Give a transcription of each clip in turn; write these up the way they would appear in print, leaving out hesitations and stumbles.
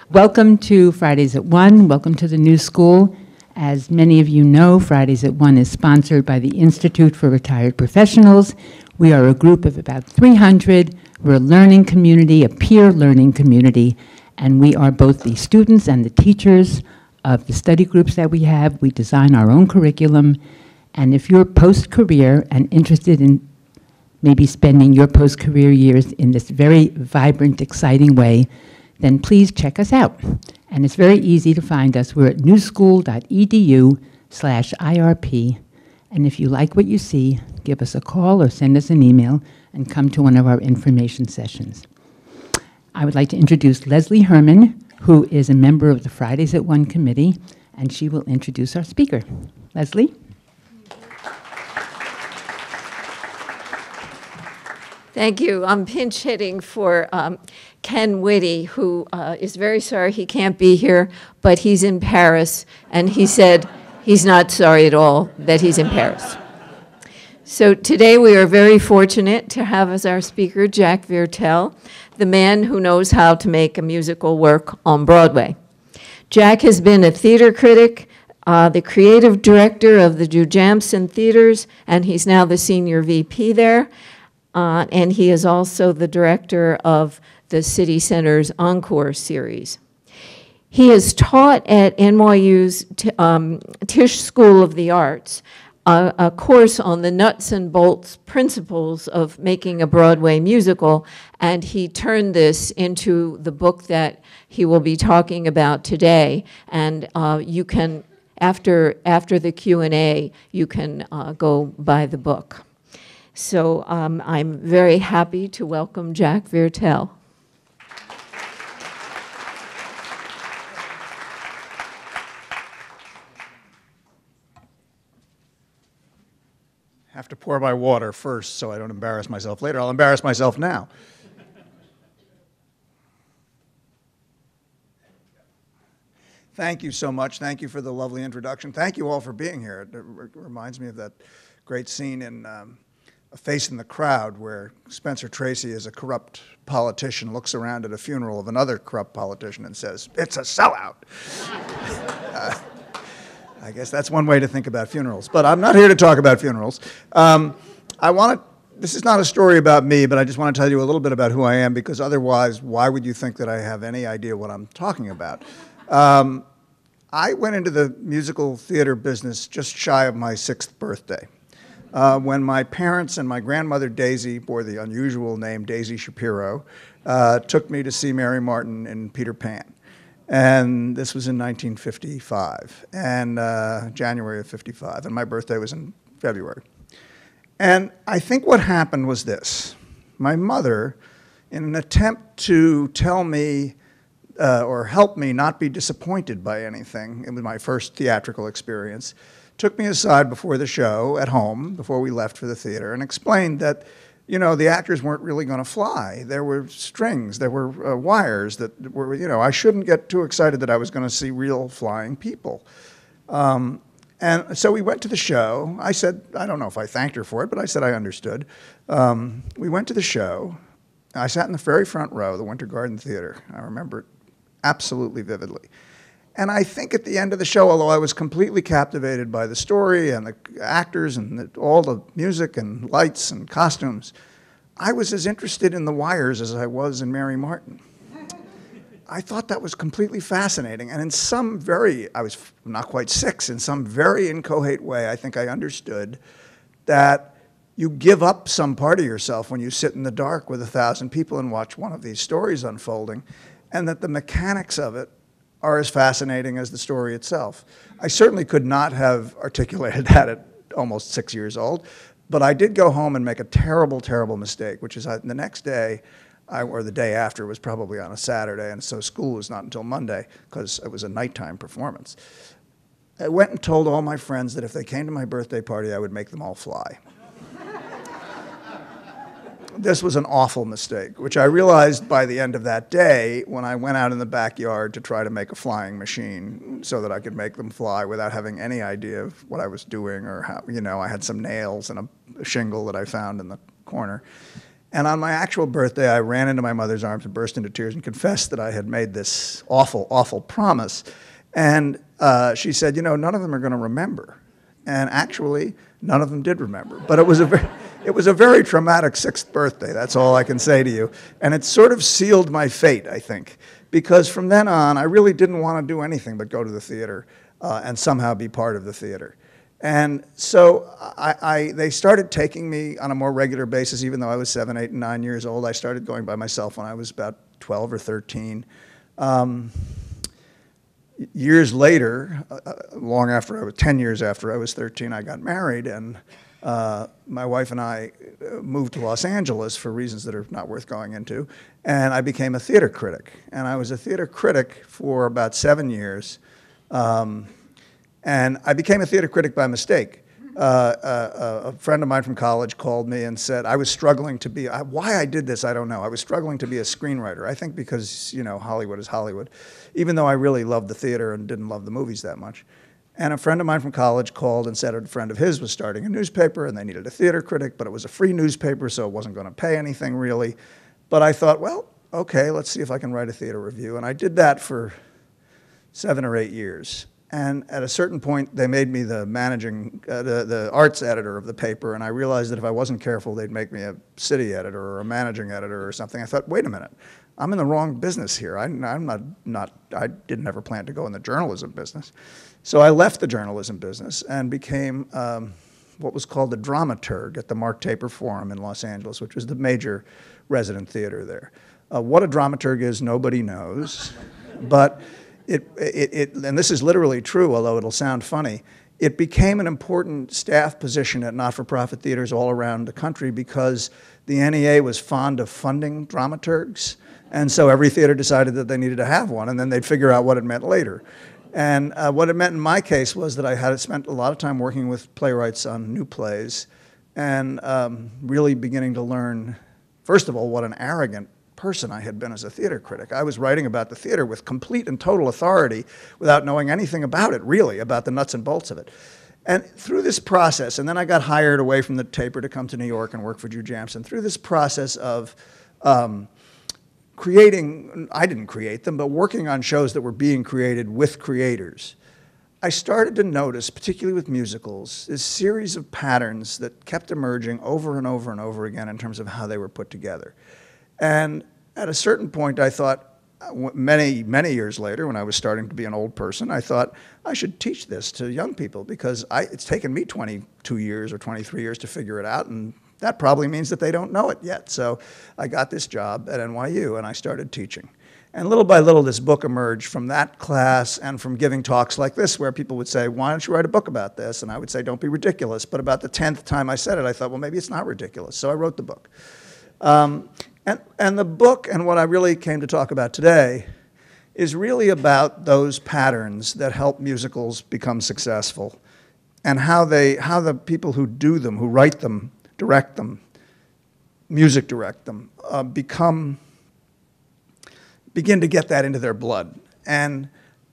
Welcome to Fridays at 1. Welcome to the new school. As many of you know, Fridays at 1 is sponsored by the Institute for Retired Professionals. We are a group of about 300. We're a learning community, a peer learning community, and we are both the students and the teachers of the study groups that we have. We design our own curriculum, and if you're post-career and interested in maybe spending your post-career years in this very vibrant, exciting way, then please check us out. And it's very easy to find us. We're at newschool.edu/IRP. And if you like what you see, give us a call or send us an email and come to one of our information sessions. I would like to introduce Leslie Herman, who is a member of the Fridays at 1 committee, and she will introduce our speaker. Leslie? Thank you. I'm pinch hitting for Ken Whitty, who is very sorry he can't be here, but he's in Paris, and he said he's not sorry at all that he's in Paris. So today we are very fortunate to have as our speaker Jack Viertel, the man who knows how to make a musical work on Broadway. Jack has been a theater critic, the creative director of the Jujamcyn Theaters, and he's now the senior VP there. And he is also the director of the City Center's Encore series. He has taught at NYU's Tisch School of the Arts a course on the nuts and bolts principles of making a Broadway musical, and he turned this into the book that he will be talking about today. And you can, after the Q&A, you can go buy the book. So I'm very happy to welcome Jack Viertel. Have to pour my water first so I don't embarrass myself later. I'll embarrass myself now. Thank you so much. Thank you for the lovely introduction. Thank you all for being here. It reminds me of that great scene in A Face in the Crowd, where Spencer Tracy, as a corrupt politician, looks around at a funeral of another corrupt politician and says, "It's a sellout." I guess that's one way to think about funerals, but I'm not here to talk about funerals. This is not a story about me, but I just want to tell you a little bit about who I am, because otherwise, why would you think that I have any idea what I'm talking about? I went into the musical theater business just shy of my 6th birthday. When my parents and my grandmother Daisy bore the unusual name Daisy Shapiro, took me to see Mary Martin in Peter Pan. And this was in 1955, and January of 55, and my birthday was in February. And I think what happened was this. My mother, in an attempt to tell me or help me not be disappointed by anything, it was my first theatrical experience, took me aside before the show at home, before we left for the theater, and explained that, you know, the actors weren't really going to fly. There were strings, there were wires that were, you know, I shouldn't get too excited that I was going to see real flying people. And so we went to the show. I said, I don't know if I thanked her for it, but I said I understood. We went to the show. I sat in the very front row, the Winter Garden Theater. I remember it absolutely vividly. And I think at the end of the show, although I was completely captivated by the story and the actors and all the music and lights and costumes, I was as interested in the wires as I was in Mary Martin. I thought that was completely fascinating. And in some I was not quite 6, in some very inchoate way, I think I understood that you give up some part of yourself when you sit in the dark with 1,000 people and watch one of these stories unfolding, and that the mechanics of it are as fascinating as the story itself. I certainly could not have articulated that at almost 6 years old, but I did go home and make a terrible, terrible mistake, which is the next day, or the day after, was probably on a Saturday, and so school was not until Monday, because it was a nighttime performance. I went and told all my friends that if they came to my birthday party, I would make them all fly. This was an awful mistake, which I realized by the end of that day when I went out in the backyard to try to make a flying machine so that I could make them fly without having any idea of what I was doing or how, you know, I had some nails and a shingle that I found in the corner. And on my actual birthday, I ran into my mother's arms and burst into tears and confessed that I had made this awful, awful promise. And she said, you know, none of them are going to remember. And actually, none of them did remember. But it was a very traumatic 6th birthday, that's all I can say to you. And it sort of sealed my fate, I think. Because from then on, I really didn't want to do anything but go to the theater and somehow be part of the theater. And so they started taking me on a more regular basis, even though I was 7, 8, and 9 years old. I started going by myself when I was about 12 or 13. Years later, long after I was 10 years after I was 13, I got married, and my wife and I moved to Los Angeles for reasons that are not worth going into, and I became a theater critic. And I was a theater critic for about 7 years, and I became a theater critic by mistake. A friend of mine from college called me and said I was struggling to be, why I did this, I don't know. I was struggling to be a screenwriter. I think because, you know, Hollywood is Hollywood, even though I really loved the theater and didn't love the movies that much. And a friend of mine from college called and said a friend of his was starting a newspaper and they needed a theater critic, but it was a free newspaper, so it wasn't going to pay anything really. But I thought, well, okay, let's see if I can write a theater review. And I did that for 7 or 8 years. And at a certain point, they made me the the arts editor of the paper, and I realized that if I wasn't careful, they'd make me a city editor or a managing editor or something. I thought, wait a minute, I'm in the wrong business here. I didn't ever plan to go in the journalism business. So I left the journalism business and became what was called a dramaturg at the Mark Taper Forum in Los Angeles, which was the major resident theater there. What a dramaturg is, nobody knows, but and this is literally true, although it'll sound funny, it became an important staff position at not-for-profit theaters all around the country because the NEA was fond of funding dramaturgs, and so every theater decided that they needed to have one, and then they'd figure out what it meant later. And what it meant in my case was that I had spent a lot of time working with playwrights on new plays and really beginning to learn, first of all, what an arrogant person I had been as a theater critic. I was writing about the theater with complete and total authority without knowing anything about it, really, about the nuts and bolts of it. And through this process, and then I got hired away from the Taper to come to New York and work for Drew Jamson. Through this process of creating, I didn't create them, but working on shows that were being created with creators, I started to notice, particularly with musicals, this series of patterns that kept emerging over and over and over again in terms of how they were put together. And at a certain point, I thought, many, many years later, when I was starting to be an old person, I thought I should teach this to young people because it's taken me 22 years or 23 years to figure it out, and that probably means that they don't know it yet. So I got this job at NYU, and I started teaching. And little by little, this book emerged from that class and from giving talks like this, where people would say, why don't you write a book about this? And I would say, don't be ridiculous. But about the 10th time I said it, I thought, well, maybe it's not ridiculous. So I wrote the book. And the book, and what I really came to talk about today, is really about those patterns that help musicals become successful, and how the people who do them, who write them, direct them, music direct them, begin to get that into their blood. And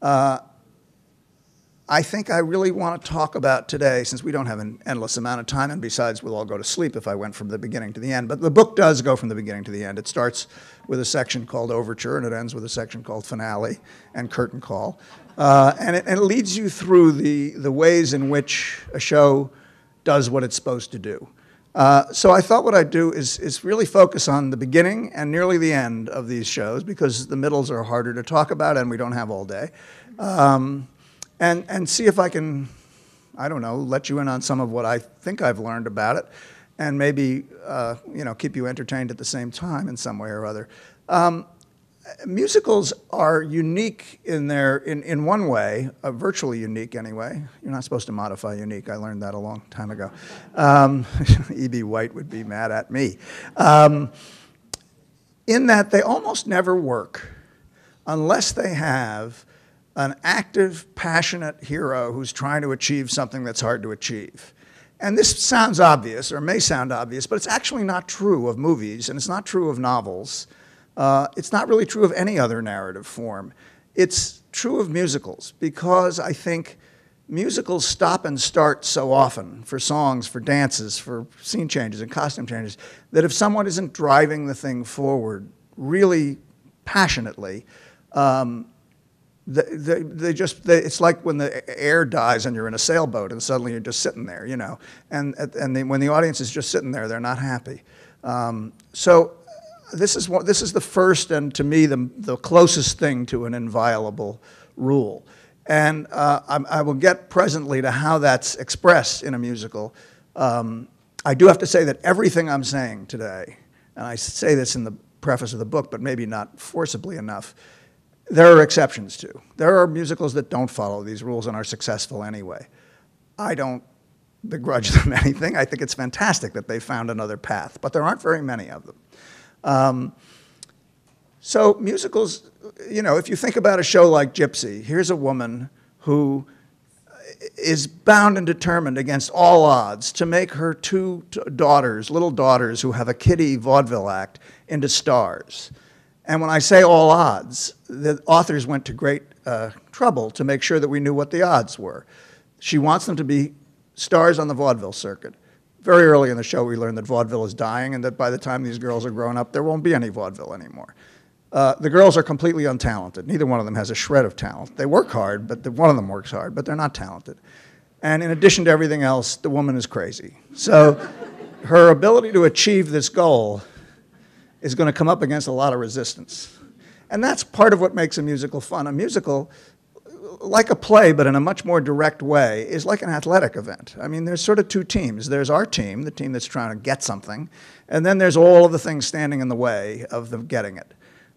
I think I really want to talk about today, since we don't have an endless amount of time, and besides we'll all go to sleep if I went from the beginning to the end, but the book does go from the beginning to the end. It starts with a section called Overture, and it ends with a section called Finale and Curtain Call. And it leads you through the ways in which a show does what it's supposed to do. So I thought what I'd do is really focus on the beginning and nearly the end of these shows, because the middles are harder to talk about and we don't have all day. And see if I can, I don't know, let you in on some of what I think I've learned about it, and maybe keep you entertained at the same time in some way or other. Musicals are unique in one way, virtually unique anyway. You're not supposed to modify unique. I learned that a long time ago. E.B. White would be mad at me. In that they almost never work unless they have an active, passionate hero who's trying to achieve something that's hard to achieve. And this sounds obvious, or may sound obvious, but it's actually not true of movies, and it's not true of novels. It's not really true of any other narrative form. It's true of musicals, because I think musicals stop and start so often for songs, for dances, for scene changes and costume changes, that if someone isn't driving the thing forward really passionately, it's like when the air dies and you're in a sailboat and suddenly you're just sitting there, you know. And when the audience is just sitting there, they're not happy. So this is the first and, to me, the closest thing to an inviolable rule. And I will get presently to how that's expressed in a musical. I do have to say that everything I'm saying today, and I say this in the preface of the book, but maybe not forcibly enough, there are exceptions to. There are musicals that don't follow these rules and are successful anyway. I don't begrudge them anything. I think it's fantastic that they found another path, but there aren't very many of them. So musicals, you know, if you think about a show like Gypsy, here's a woman who is bound and determined against all odds to make her two daughters, little daughters who have a kiddie vaudeville act, into stars. And when I say all odds, the authors went to great trouble to make sure that we knew what the odds were. She wants them to be stars on the vaudeville circuit. Very early in the show, we learned that vaudeville is dying and that by the time these girls are grown up, there won't be any vaudeville anymore. The girls are completely untalented. Neither one of them has a shred of talent. They work hard, but one of them works hard, but they're not talented. And in addition to everything else, the woman is crazy. So her ability to achieve this goal is going to come up against a lot of resistance. And that's part of what makes a musical fun. A musical, like a play, but in a much more direct way, is like an athletic event. I mean, there's sort of two teams. There's our team, the team that's trying to get something, and then there's all of the things standing in the way of them getting it.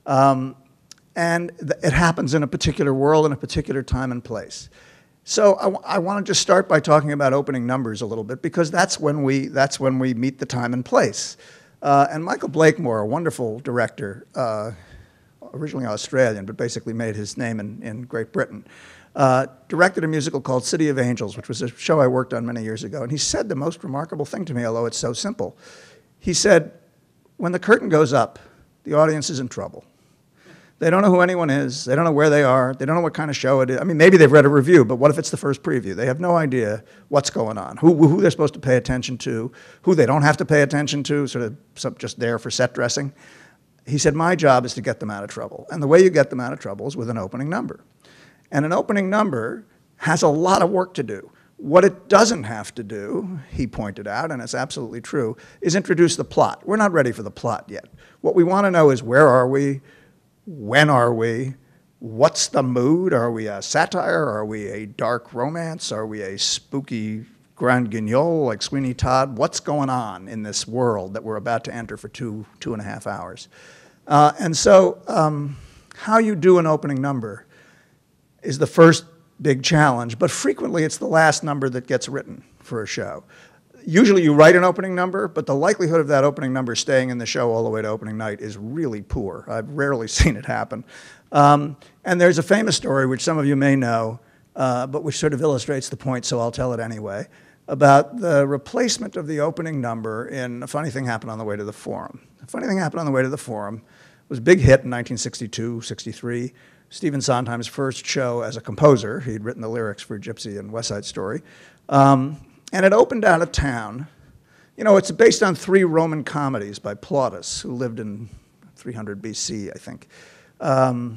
It happens in a particular world, in a particular time and place. So I want to just start by talking about opening numbers a little bit, because that's when we meet the time and place. And Michael Blakemore, a wonderful director, originally Australian, but basically made his name in Great Britain, directed a musical called City of Angels, which was a show I worked on many years ago. And he said the most remarkable thing to me, although it's so simple. He said, when the curtain goes up, the audience is in trouble. They don't know who anyone is. They don't know where they are. They don't know what kind of show it is. I mean, maybe they've read a review, but what if it's the first preview? They have no idea what's going on, who they're supposed to pay attention to, who they don't have to pay attention to, sort of just there for set dressing. He said, my job is to get them out of trouble. And the way you get them out of trouble is with an opening number. And an opening number has a lot of work to do. What it doesn't have to do, he pointed out, and it's absolutely true, is introduce the plot. We're not ready for the plot yet. What we want to know is, where are we? When are we? What's the mood? Are we a satire? Are we a dark romance? Are we a spooky grand guignol like Sweeney Todd? What's going on in this world that we're about to enter for two and a half hours? And so how you do an opening number is the first big challenge, but frequently it's the last number that gets written for a show. Usually you write an opening number, but the likelihood of that opening number staying in the show all the way to opening night is really poor. I've rarely seen it happen. And there's a famous story, which some of you may know, but which sort of illustrates the point, so I'll tell it anyway, about the replacement of the opening number in A Funny Thing Happened on the Way to the Forum. A Funny Thing Happened on the Way to the Forum was a big hit in 1962, 63. Stephen Sondheim's first show as a composer. He'd written the lyrics for Gypsy and West Side Story. And it opened out of town. You know, it's based on 3 Roman comedies by Plautus, who lived in 300 BC, I think. And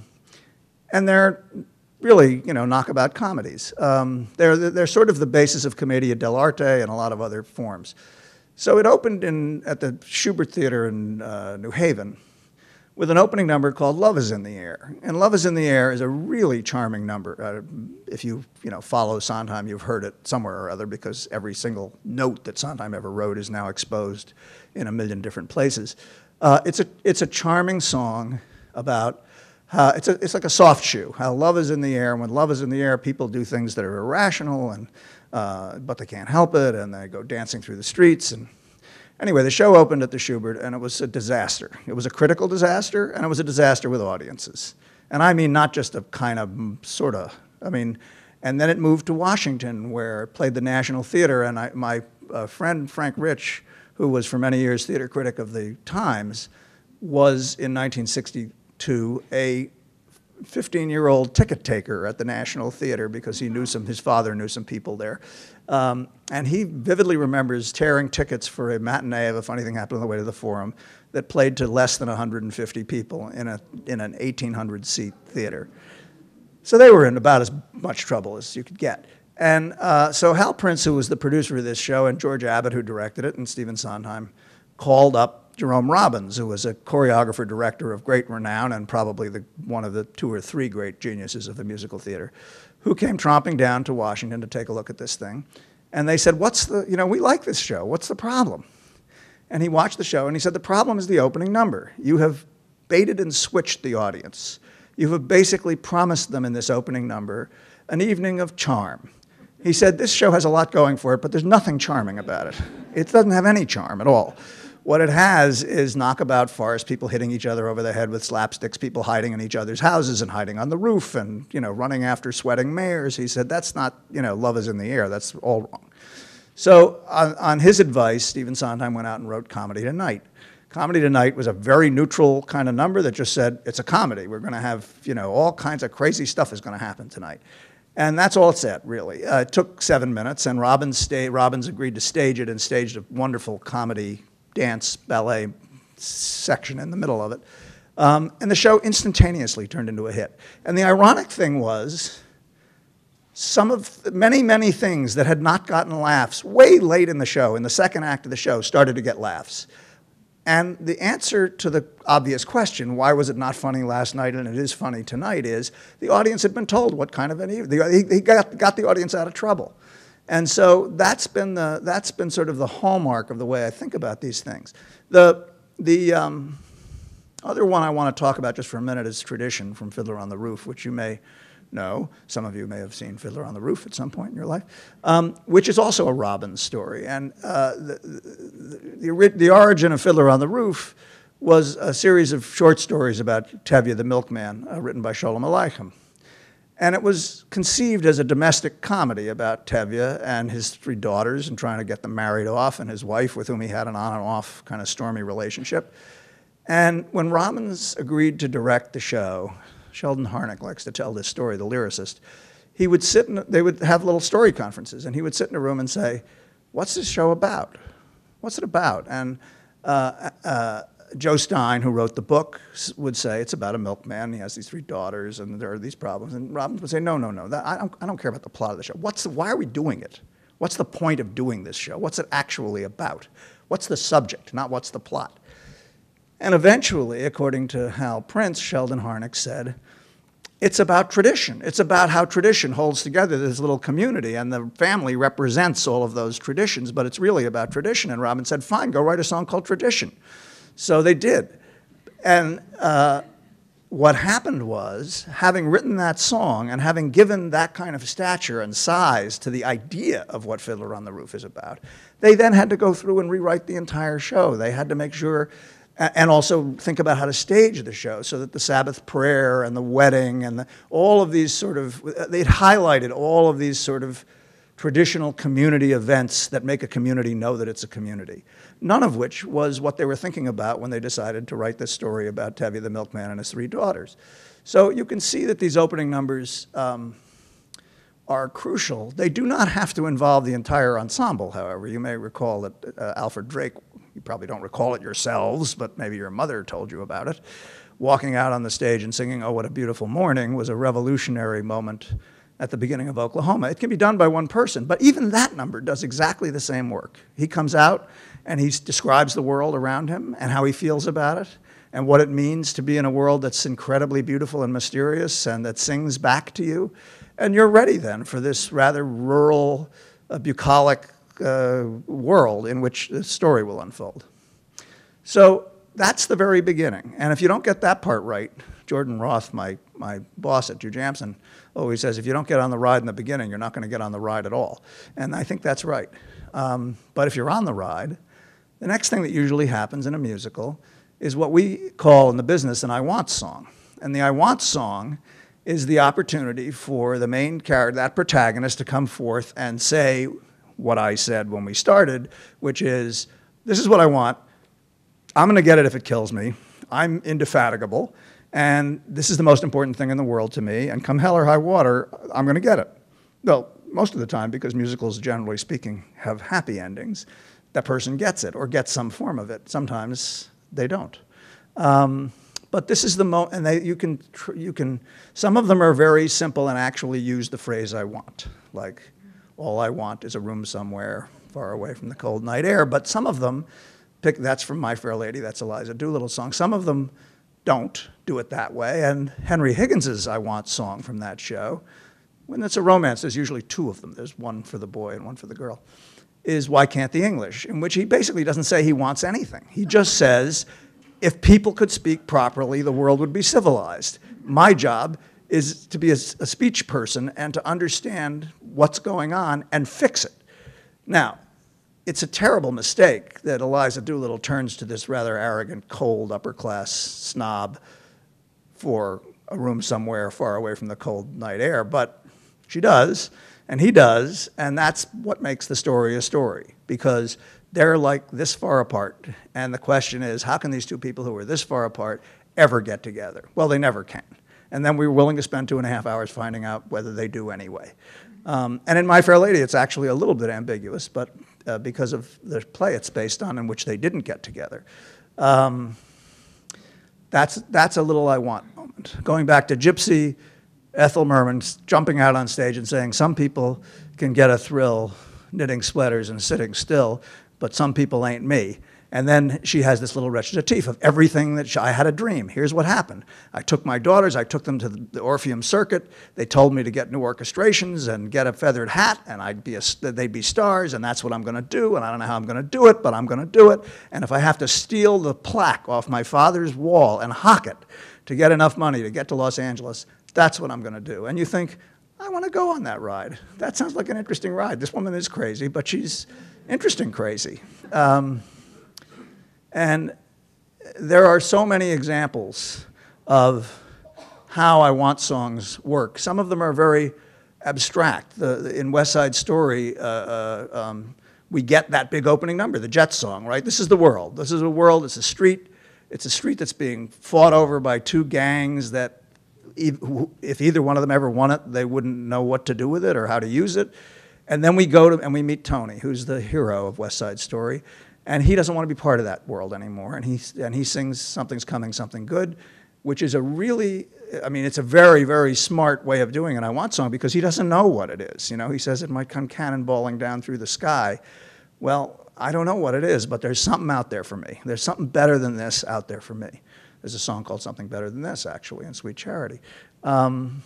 they're really, you know, knockabout comedies. They're sort of the basis of commedia dell'arte and a lot of other forms. So it opened at the Schubert Theater in New Haven with an opening number called Love is in the Air. And Love is in the Air is a really charming number. If you follow Sondheim, you've heard it somewhere or other, because every single note that Sondheim ever wrote is now exposed in a million different places. It's a charming song about how it's like a soft shoe, how love is in the air. And when love is in the air, people do things that are irrational, but they can't help it, and they go dancing through the streets. And anyway, the show opened at the Schubert, and it was a disaster. It was a critical disaster, and it was a disaster with audiences. And I mean, not just a kind of, sort of. I mean, and then it moved to Washington, where it played the National Theater, and my friend Frank Rich, who was for many years theater critic of the Times, was in 1962 a 15-year-old ticket taker at the National Theater because his father knew some people there. And he vividly remembers tearing tickets for a matinee of A Funny Thing Happened on the Way to the Forum that played to less than 150 people in an 1,800-seat theater. So they were in about as much trouble as you could get. And so Hal Prince, who was the producer of this show, and George Abbott, who directed it, and Stephen Sondheim, called up Jerome Robbins, who was a choreographer director of great renown and probably one of the 2 or 3 great geniuses of the musical theater, who came tromping down to Washington to take a look at this thing. And they said, we like this show. What's the problem? And he watched the show and he said, the problem is the opening number. You have baited and switched the audience. You have basically promised them in this opening number an evening of charm. He said, this show has a lot going for it, but there's nothing charming about it. It doesn't have any charm at all. What it has is knockabout farce, people hitting each other over the head with slapsticks, people hiding in each other's houses and hiding on the roof and, running after sweating mayors. He said, that's not, love is in the air. That's all wrong. So on his advice, Stephen Sondheim went out and wrote Comedy Tonight. Comedy Tonight was a very neutral kind of number that just said, it's a comedy. We're going to have, all kinds of crazy stuff is going to happen tonight. And that's all it said, really. It took 7 minutes, and Robbins agreed to stage it and staged a wonderful comedy dance ballet section in the middle of it. And the show instantaneously turned into a hit. And the ironic thing was, many things that had not gotten laughs way late in the show, in the second act of the show, started to get laughs. And the answer to the obvious question, why was it not funny last night and it is funny tonight, is the audience had been told what kind of an evening. He got the audience out of trouble. And so that's been sort of the hallmark of the way I think about these things. The other one I want to talk about just for a minute is Tradition from Fiddler on the Roof, which you may know. Some of you may have seen Fiddler on the Roof at some point in your life, which is also a Robbins story. And the origin of Fiddler on the Roof was a series of short stories about Tevye the milkman, written by Sholem Aleichem. And it was conceived as a domestic comedy about Tevye and his 3 daughters and trying to get them married off, and his wife, with whom he had an on and off kind of stormy relationship. And when Robbins agreed to direct the show, Sheldon Harnick likes to tell this story, the lyricist, they would have little story conferences, and he would sit in a room and say, what's this show about? What's it about? And Joe Stein, who wrote the book, would say, it's about a milkman, he has these 3 daughters, and there are these problems. And Robbins would say, no, I don't care about the plot of the show. Why are we doing it? What's the point of doing this show? What's it actually about? What's the subject, not what's the plot? And eventually, according to Hal Prince, Sheldon Harnick said, it's about tradition. It's about how tradition holds together this little community, and the family represents all of those traditions, but it's really about tradition. And Robbins said, fine, go write a song called Tradition. So they did. And what happened was, having written that song and having given that kind of stature and size to the idea of what Fiddler on the Roof is about, they then had to go through and rewrite the entire show. They had to make sure, and also think about how to stage the show so that the Sabbath prayer and the wedding and all of these they'd highlighted all of these sort of traditional community events that make a community know that it's a community. None of which was what they were thinking about when they decided to write this story about Tevye the milkman and his 3 daughters. So you can see that these opening numbers are crucial. They do not have to involve the entire ensemble, however. You may recall that Alfred Drake, you probably don't recall it yourselves, but maybe your mother told you about it, walking out on the stage and singing "Oh, What a Beautiful Morning" was a revolutionary moment at the beginning of Oklahoma. It can be done by one person, but even that number does exactly the same work. He comes out and he describes the world around him and how he feels about it and what it means to be in a world that's incredibly beautiful and mysterious and that sings back to you. And you're ready then for this rather rural, bucolic world in which the story will unfold. So that's the very beginning. And if you don't get that part right, Jordan Roth, my boss at Drew Jamson, always says, if you don't get on the ride in the beginning, you're not going to get on the ride at all. And I think that's right. But if you're on the ride, the next thing that usually happens in a musical is what we call in the business an I want song. And the I want song is the opportunity for the main character, that protagonist, to come forth and say what I said when we started, which is, this is what I want. I'm going to get it if it kills me. I'm indefatigable. And this is the most important thing in the world to me, and come hell or high water, I'm going to get it. Well, most of the time, because musicals, generally speaking, have happy endings, that person gets it or gets some form of it. Sometimes they don't. But this is the moment, and you can, some of them are very simple and actually use the phrase I want, like, all I want is a room somewhere far away from the cold night air. But some of them, that's from My Fair Lady, that's Eliza Doolittle's song. Some of them don't do it that way, and Henry Higgins's I Want song from that show, when it's a romance, there's usually two of them. There's one for the boy and one for the girl, is Why Can't the English, in which he basically doesn't say he wants anything. He just says, if people could speak properly, the world would be civilized. My job is to be a speech person and to understand what's going on and fix it. Now, it's a terrible mistake that Eliza Doolittle turns to this rather arrogant, cold, upper-class snob for a room somewhere far away from the cold night air, but she does, and he does, and that's what makes the story a story, because they're like this far apart, and the question is, how can these two people who are this far apart ever get together? Well, they never can. And then we were willing to spend 2.5 hours finding out whether they do anyway. And in My Fair Lady, it's actually a little bit ambiguous, but because of the play it's based on, in which they didn't get together. That's a little I want moment. Going back to Gypsy, Ethel Merman jumping out on stage and saying, some people can get a thrill knitting sweaters and sitting still, but some people ain't me. And then she has this little recitative of everything that I had a dream. Here's what happened. I took my daughters, I took them to the Orpheum circuit. They told me to get new orchestrations and get a feathered hat, and they'd be stars, and that's what I'm going to do, and I don't know how I'm going to do it, but I'm going to do it. And if I have to steal the plaque off my father's wall and hock it to get enough money to get to Los Angeles, that's what I'm going to do. And you think, I want to go on that ride. That sounds like an interesting ride. This woman is crazy, but she's interesting crazy. And there are so many examples of how I Want songs work. Some of them are very abstract. In West Side Story, we get that big opening number, the Jets song, right? This is the world. This is a world, it's a street. It's a street that's being fought over by two gangs that if either one of them ever won it, they wouldn't know what to do with it or how to use it. And then we go to, and we meet Tony, who's the hero of West Side Story. And he doesn't want to be part of that world anymore. And he sings Something's Coming, Something Good, which is a really, I mean, it's a very, very smart way of doing an I Want song because he doesn't know what it is. You know, he says it might come cannonballing down through the sky. Well, I don't know what it is, but there's something out there for me. There's something better than this out there for me. There's a song called Something Better Than This, actually, in Sweet Charity. And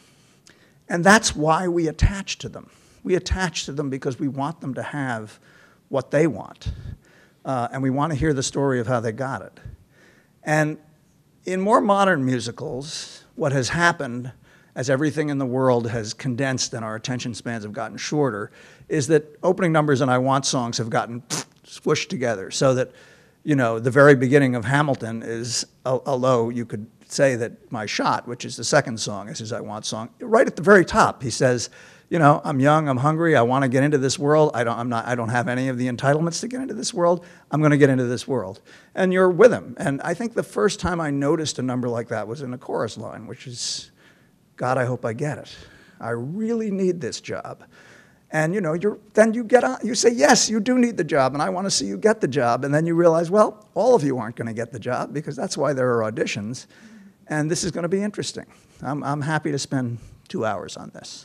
that's why we attach to them. We attach to them because we want them to have what they want. And we want to hear the story of how they got it. And in more modern musicals, what has happened as everything in the world has condensed and our attention spans have gotten shorter is that opening numbers and I Want songs have gotten squished together so that, you know, the very beginning of Hamilton is, although you could say that My Shot, which is the second song, is his I Want song, right at the very top, he says, you know, I'm young, I'm hungry, I want to get into this world. I don't have any of the entitlements to get into this world. I'm going to get into this world. And you're with him. And I think the first time I noticed a number like that was in a chorus line, which is, God, I hope I get it. I really need this job. And you know, then you get on, you say, yes, you do need the job, and I want to see you get the job. And then you realize, well, all of you aren't going to get the job because that's why there are auditions. And this is going to be interesting. I'm happy to spend 2 hours on this.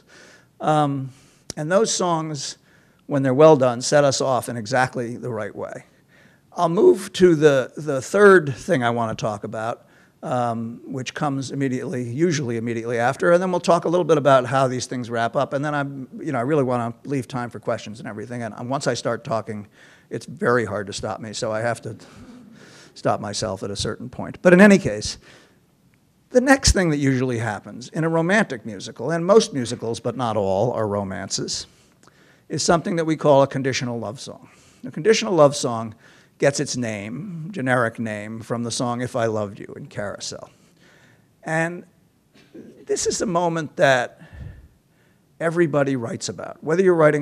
And those songs, when they're well done, set us off in exactly the right way. I'll move to the third thing I want to talk about, which comes usually immediately after, and then we'll talk a little bit about how these things wrap up. And then I really want to leave time for questions and everything. And once I start talking, it's very hard to stop me, so I have to stop myself at a certain point. But in any case, the next thing that usually happens in a romantic musical, and most musicals, but not all, are romances, is something that we call a conditional love song. A conditional love song gets its name, generic name, from the song If I Loved You in Carousel. And this is a moment that everybody writes about. Whether you're writing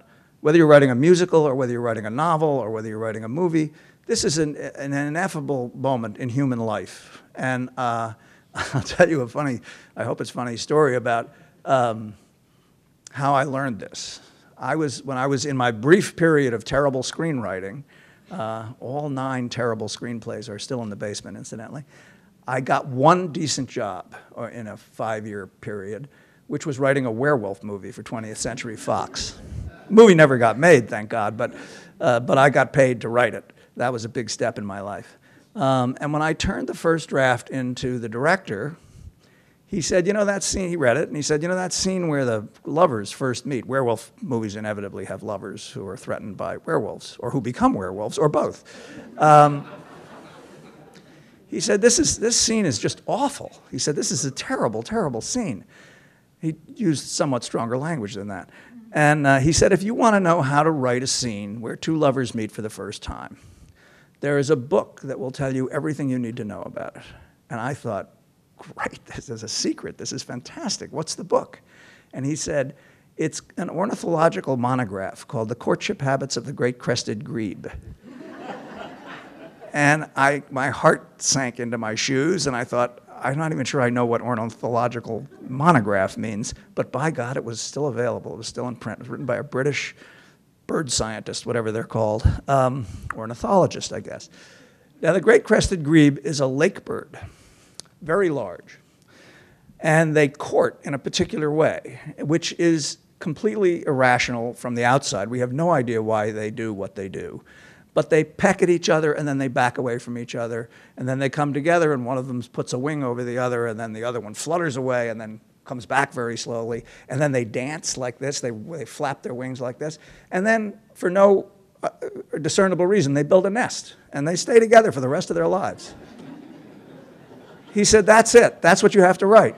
a musical or whether you're writing a novel or whether you're writing a movie, this is an ineffable moment in human life. And I'll tell you a funny, I hope it's funny story about how I learned this. When I was in my brief period of terrible screenwriting, all 9 terrible screenplays are still in the basement, incidentally. I got one decent job in a 5-year period, which was writing a werewolf movie for 20th Century Fox. Movie never got made, thank God, but I got paid to write it. That was a big step in my life. And when I turned the first draft into the director, he said, you know that scene, he read it, and he said, you know that scene where the lovers first meet, werewolf movies inevitably have lovers who are threatened by werewolves, or who become werewolves, or both. He said, this scene is just awful. He said, this is a terrible, terrible scene. He used somewhat stronger language than that. And he said, if you want to know how to write a scene where 2 lovers meet for the first time, there is a book that will tell you everything you need to know about it. And I thought, great, this is a secret. This is fantastic. What's the book? And he said, it's an ornithological monograph called The Courtship Habits of the Great Crested Grebe. And my heart sank into my shoes, and I thought, I'm not even sure I know what ornithological monograph means, but by God, it was still available. It was still in print. It was written by a British bird scientist, whatever they're called, ornithologist, I guess. Now, the great crested grebe is a lake bird, very large, and they court in a particular way, which is completely irrational from the outside. We have no idea why they do what they do. But they peck at each other, and then they back away from each other, and then they come together, and one of them puts a wing over the other, and then the other one flutters away, and then comes back very slowly, and then they dance like this. They flap their wings like this, and then for no discernible reason, they build a nest, and they stay together for the rest of their lives. He said, that's it. That's what you have to write.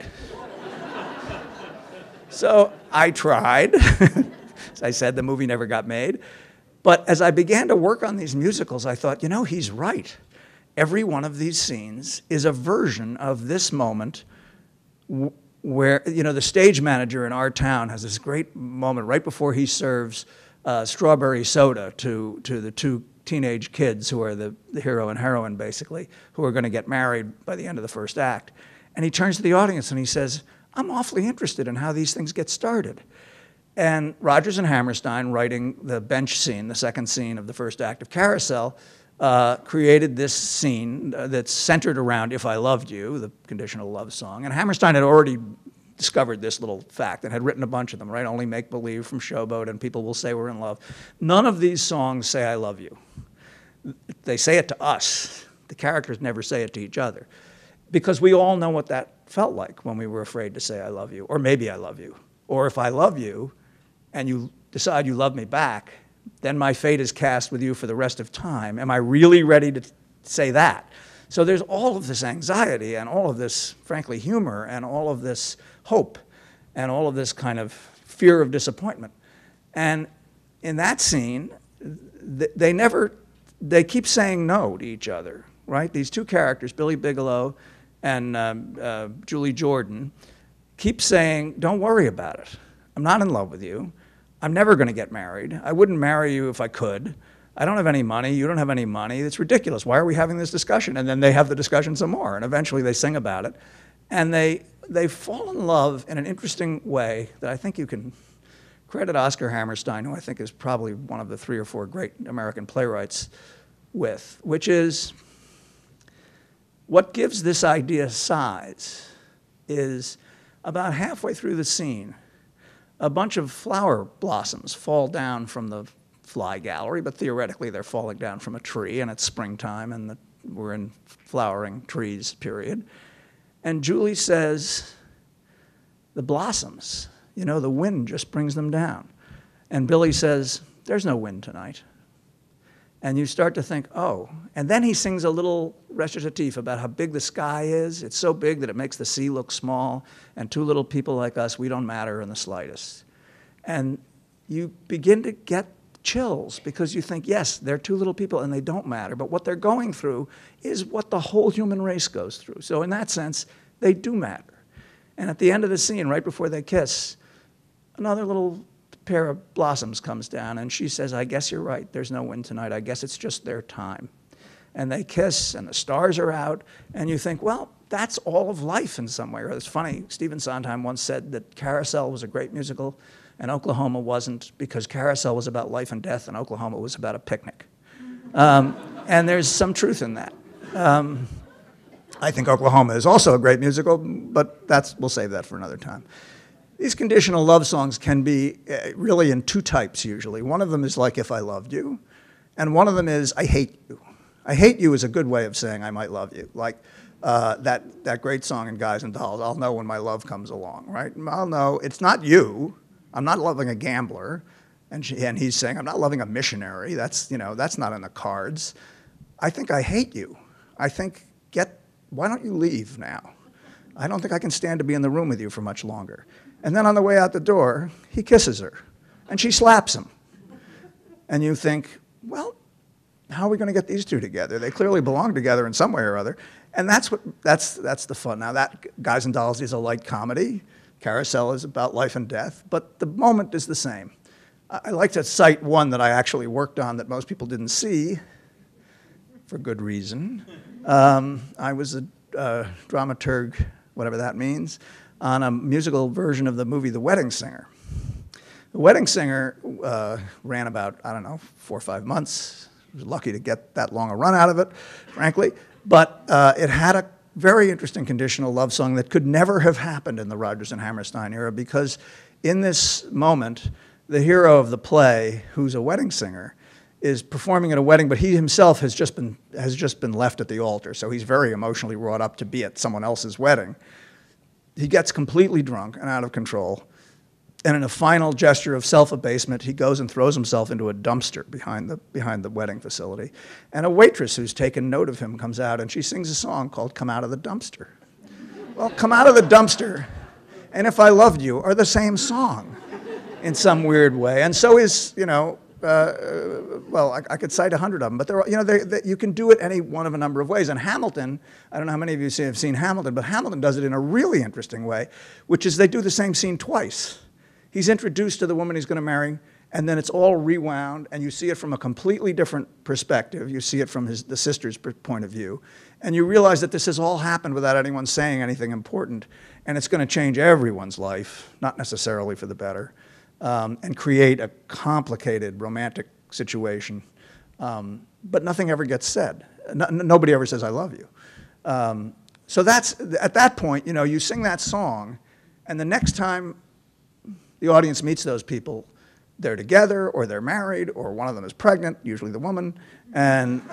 So I tried. As I said, the movie never got made. But as I began to work on these musicals, I thought, you know, he's right. Every one of these scenes is a version of this moment where, you know, the stage manager in our town has this great moment right before he serves strawberry soda to the 2 teenage kids who are the hero and heroine, basically, who are going to get married by the end of the first act. And he turns to the audience and he says, I'm awfully interested in how these things get started. And Rodgers and Hammerstein, writing the bench scene, the second scene of the first act of Carousel, created this scene that's centered around If I Loved You, the conditional love song. And Hammerstein had already discovered this little fact and had written a bunch of them, right? Only Make Believe from Showboat and People Will Say We're in Love. None of these songs say I love you. They say it to us. The characters never say it to each other. Because we all know what that felt like when we were afraid to say I love you, or maybe I love you. Or if I love you, and you decide you love me back, then my fate is cast with you for the rest of time. Am I really ready to say that? So there's all of this anxiety and all of this, frankly, humor and all of this hope and all of this kind of fear of disappointment. And in that scene, they keep saying no to each other, right? These 2 characters, Billy Bigelow and Julie Jordan, keep saying, don't worry about it. I'm not in love with you. I'm never going to get married. I wouldn't marry you if I could. I don't have any money. You don't have any money. It's ridiculous. Why are we having this discussion? And then they have the discussion some more, and eventually they sing about it. And they fall in love in an interesting way that I think you can credit Oscar Hammerstein, who I think is probably one of the 3 or 4 great American playwrights, with, which is what gives this idea size is about halfway through the scene, a bunch of flower blossoms fall down from the fly gallery, but theoretically they're falling down from a tree, and it's springtime, and we're in flowering trees period. And Julie says, the blossoms, you know, the wind just brings them down. And Billy says, there's no wind tonight. And you start to think, oh. And then he sings a little recitative about how big the sky is. It's so big that it makes the sea look small. And 2 little people like us, we don't matter in the slightest. And you begin to get chills because you think, yes, they're 2 little people and they don't matter. But what they're going through is what the whole human race goes through. So in that sense, they do matter. And at the end of the scene, right before they kiss, another little pair of blossoms comes down, and she says, I guess you're right. There's no wind tonight. I guess it's just their time. And they kiss, and the stars are out, and you think, well, that's all of life in some way. It's funny, Stephen Sondheim once said that Carousel was a great musical and Oklahoma wasn't, because Carousel was about life and death and Oklahoma was about a picnic. And there's some truth in that. I think Oklahoma is also a great musical, but we'll save that for another time. These conditional love songs can be really in two types usually. One of them is like If I Loved You, and one of them is I Hate You. I Hate You is a good way of saying I might love you. Like that great song in Guys and Dolls, I'll know when my love comes along, right? I'll know it's not you. I'm not loving a gambler. And he's saying, I'm not loving a missionary. That's not in the cards. I think I hate you. I think, why don't you leave now? I don't think I can stand to be in the room with you for much longer. And then on the way out the door, he kisses her, and she slaps him. And you think, well, how are we going to get these two together? They clearly belong together in some way or other. And that's the fun. Now, that Guys and Dolls is a light comedy. Carousel is about life and death, but the moment is the same. I like to cite one that I actually worked on that most people didn't see, for good reason. I was a dramaturg, whatever that means, on a musical version of the movie The Wedding Singer. The Wedding Singer ran about, 4 or 5 months. I was lucky to get that long a run out of it, frankly. But it had a very interesting conditional love song that could never have happened in the Rodgers and Hammerstein era, because in this moment, the hero of the play, who's a wedding singer, is performing at a wedding, but he himself has just been left at the altar, so he's very emotionally wrought up to be at someone else's wedding. He gets completely drunk and out of control, and in a final gesture of self-abasement, he goes and throws himself into a dumpster behind the wedding facility. And a waitress who's taken note of him comes out, and she sings a song called Come Out of the Dumpster. Well, Come Out of the Dumpster and If I Loved You are the same song in some weird way. And so is, I could cite 100 of them, but you can do it any one of a number of ways. And Hamilton, I don't know how many of you have seen Hamilton, but Hamilton does it in a really interesting way, which is they do the same scene twice. He's introduced to the woman he's going to marry, and then it's all rewound, and you see it from a completely different perspective. You see it from the sister's point of view, and you realize that this has all happened without anyone saying anything important, and it's going to change everyone's life, not necessarily for the better, and create a complicated romantic situation. But nothing ever gets said. Nobody ever says, I love you. So that's, at that point, you sing that song, and the next time the audience meets those people, they're together, or they're married, or one of them is pregnant, usually the woman, and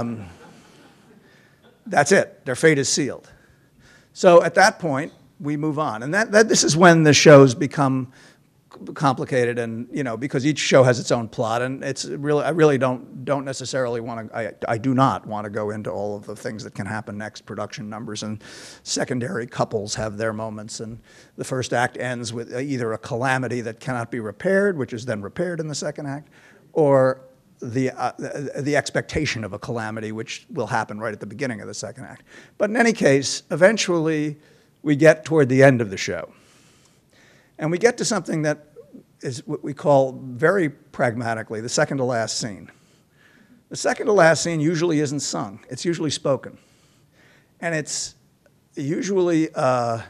that's it. Their fate is sealed. So at that point, we move on. And this is when the shows become complicated, and because each show has its own plot, and it's really, I really don't necessarily want to, I do not want to go into all of the things that can happen next. Production numbers and secondary couples have their moments, and the first act ends with either a calamity that cannot be repaired, which is then repaired in the second act, or the expectation of a calamity, which will happen right at the beginning of the second act. But in any case, eventually we get toward the end of the show. And we get to something that is what we call, very pragmatically, the second to last scene. The second to last scene usually isn't sung. It's usually spoken. And it's usually a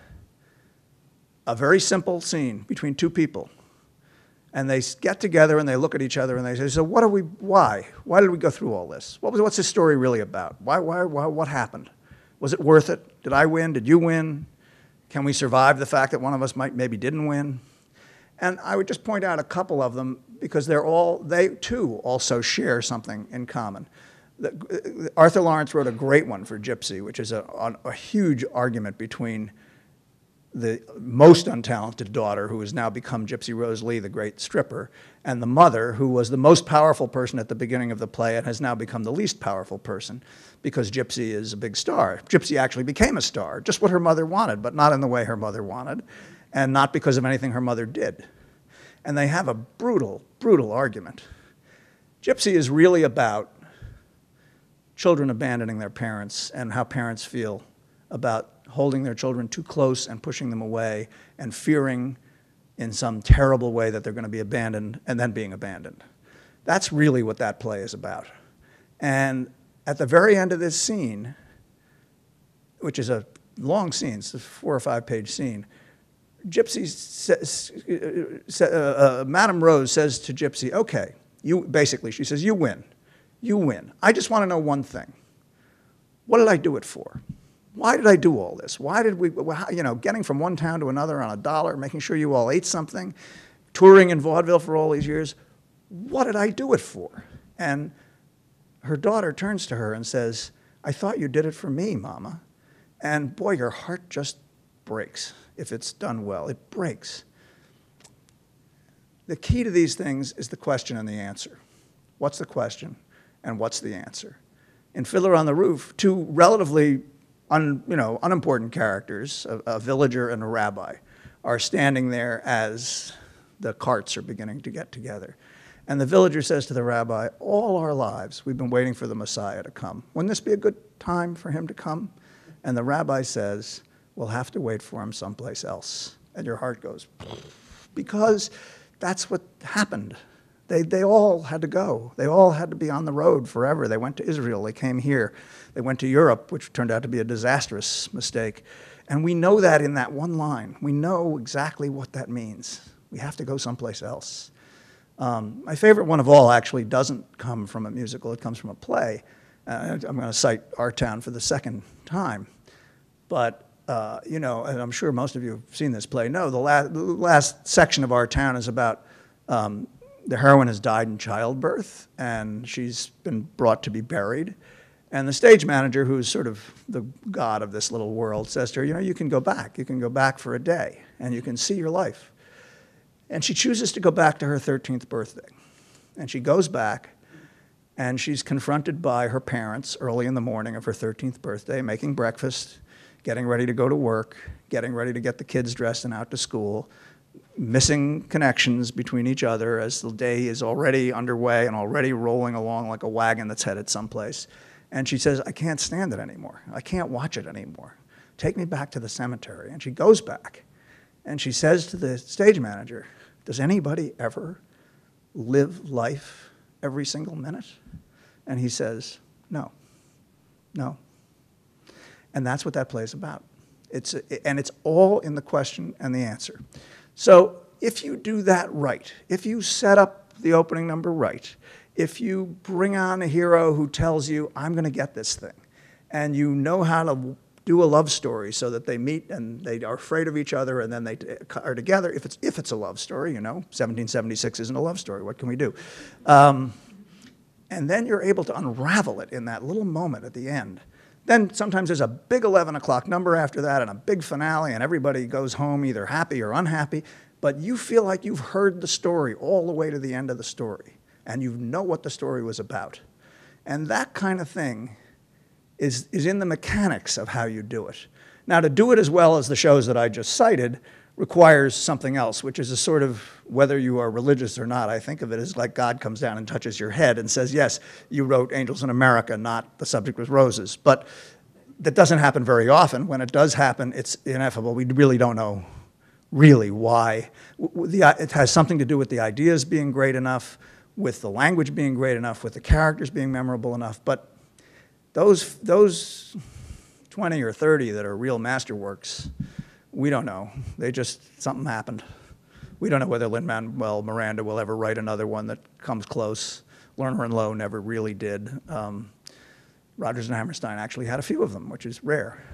very simple scene between two people. And they get together and they look at each other and they say, so why? Why did we go through all this? What's this story really about? What happened? Was it worth it? Did I win? Did you win? Can we survive the fact that one of us maybe didn't win? And I would just point out a couple of them, because they too also share something in common. Arthur Lawrence wrote a great one for Gypsy, which is a huge argument between the most untalented daughter, who has now become Gypsy Rose Lee, the great stripper, and the mother, who was the most powerful person at the beginning of the play and has now become the least powerful person, because Gypsy is a big star. Gypsy actually became a star, just what her mother wanted, but not in the way her mother wanted, and not because of anything her mother did. And they have a brutal, brutal argument. Gypsy is really about children abandoning their parents and how parents feel about holding their children too close and pushing them away and fearing in some terrible way that they're going to be abandoned and then being abandoned. That's really what that play is about. And at the very end of this scene, which is a long scenes, a 4 or 5 page scene. Gypsy Madame Rose says to Gypsy, okay, she says, you win. You win. I just want to know one thing. What did I do it for? Why did I do all this? Why did we, getting from one town to another on $1, making sure you all ate something, touring in vaudeville for all these years? What did I do it for? And her daughter turns to her and says, I thought you did it for me, Mama. And boy, your heart just breaks if it's done well. It breaks. The key to these things is the question and the answer. What's the question and what's the answer? In Fiddler on the Roof, two relatively unimportant characters, a villager and a rabbi, are standing there as the carts are beginning to get together. And the villager says to the rabbi, all our lives we've been waiting for the Messiah to come. Wouldn't this be a good time for him to come? And the rabbi says, we'll have to wait for him someplace else. And your heart goes, because that's what happened. They all had to go. They all had to be on the road forever. They went to Israel. They came here. They went to Europe, which turned out to be a disastrous mistake. And we know that in that one line. We know exactly what that means. We have to go someplace else. My favorite one of all actually doesn't come from a musical. It comes from a play. I'm going to cite Our Town for the second time. But, and I'm sure most of you have seen this play. No, the last section of Our Town is about the heroine has died in childbirth, and she's been brought to be buried. And the stage manager, who's sort of the god of this little world, says to her, you can go back. You can go back for a day, and you can see your life. And she chooses to go back to her 13th birthday. And she goes back, and she's confronted by her parents early in the morning of her 13th birthday, making breakfast, getting ready to go to work, getting ready to get the kids dressed and out to school, missing connections between each other as the day is already underway and already rolling along like a wagon that's headed someplace. And she says, I can't stand it anymore. I can't watch it anymore. Take me back to the cemetery. And she goes back, and she says to the stage manager, does anybody ever live life every single minute? And he says, no, no. And that's what that play is about. And it's all in the question and the answer. So if you do that right, if you set up the opening number right, if you bring on a hero who tells you, I'm going to get this thing, and you know how to do a love story so that they meet and they are afraid of each other and then they are together, if it's a love story, 1776 isn't a love story, what can we do? And then you're able to unravel it in that little moment at the end. Then sometimes there's a big 11 o'clock number after that and a big finale, and everybody goes home either happy or unhappy, but you feel like you've heard the story all the way to the end of the story, and you know what the story was about. And that kind of thing is in the mechanics of how you do it. Now, to do it as well as the shows that I just cited requires something else, which is a sort of, whether you are religious or not, I think of it as like God comes down and touches your head and says, yes, you wrote Angels in America, not The Subject Was Roses. But that doesn't happen very often. When it does happen, it's ineffable. We really don't know really why. It has something to do with the ideas being great enough, with the language being great enough, with the characters being memorable enough. But those 20 or 30 that are real masterworks, we don't know. Something happened. We don't know whether Lin-Manuel Miranda will ever write another one that comes close. Lerner and Loewe never really did. Rodgers and Hammerstein actually had a few of them, which is rare.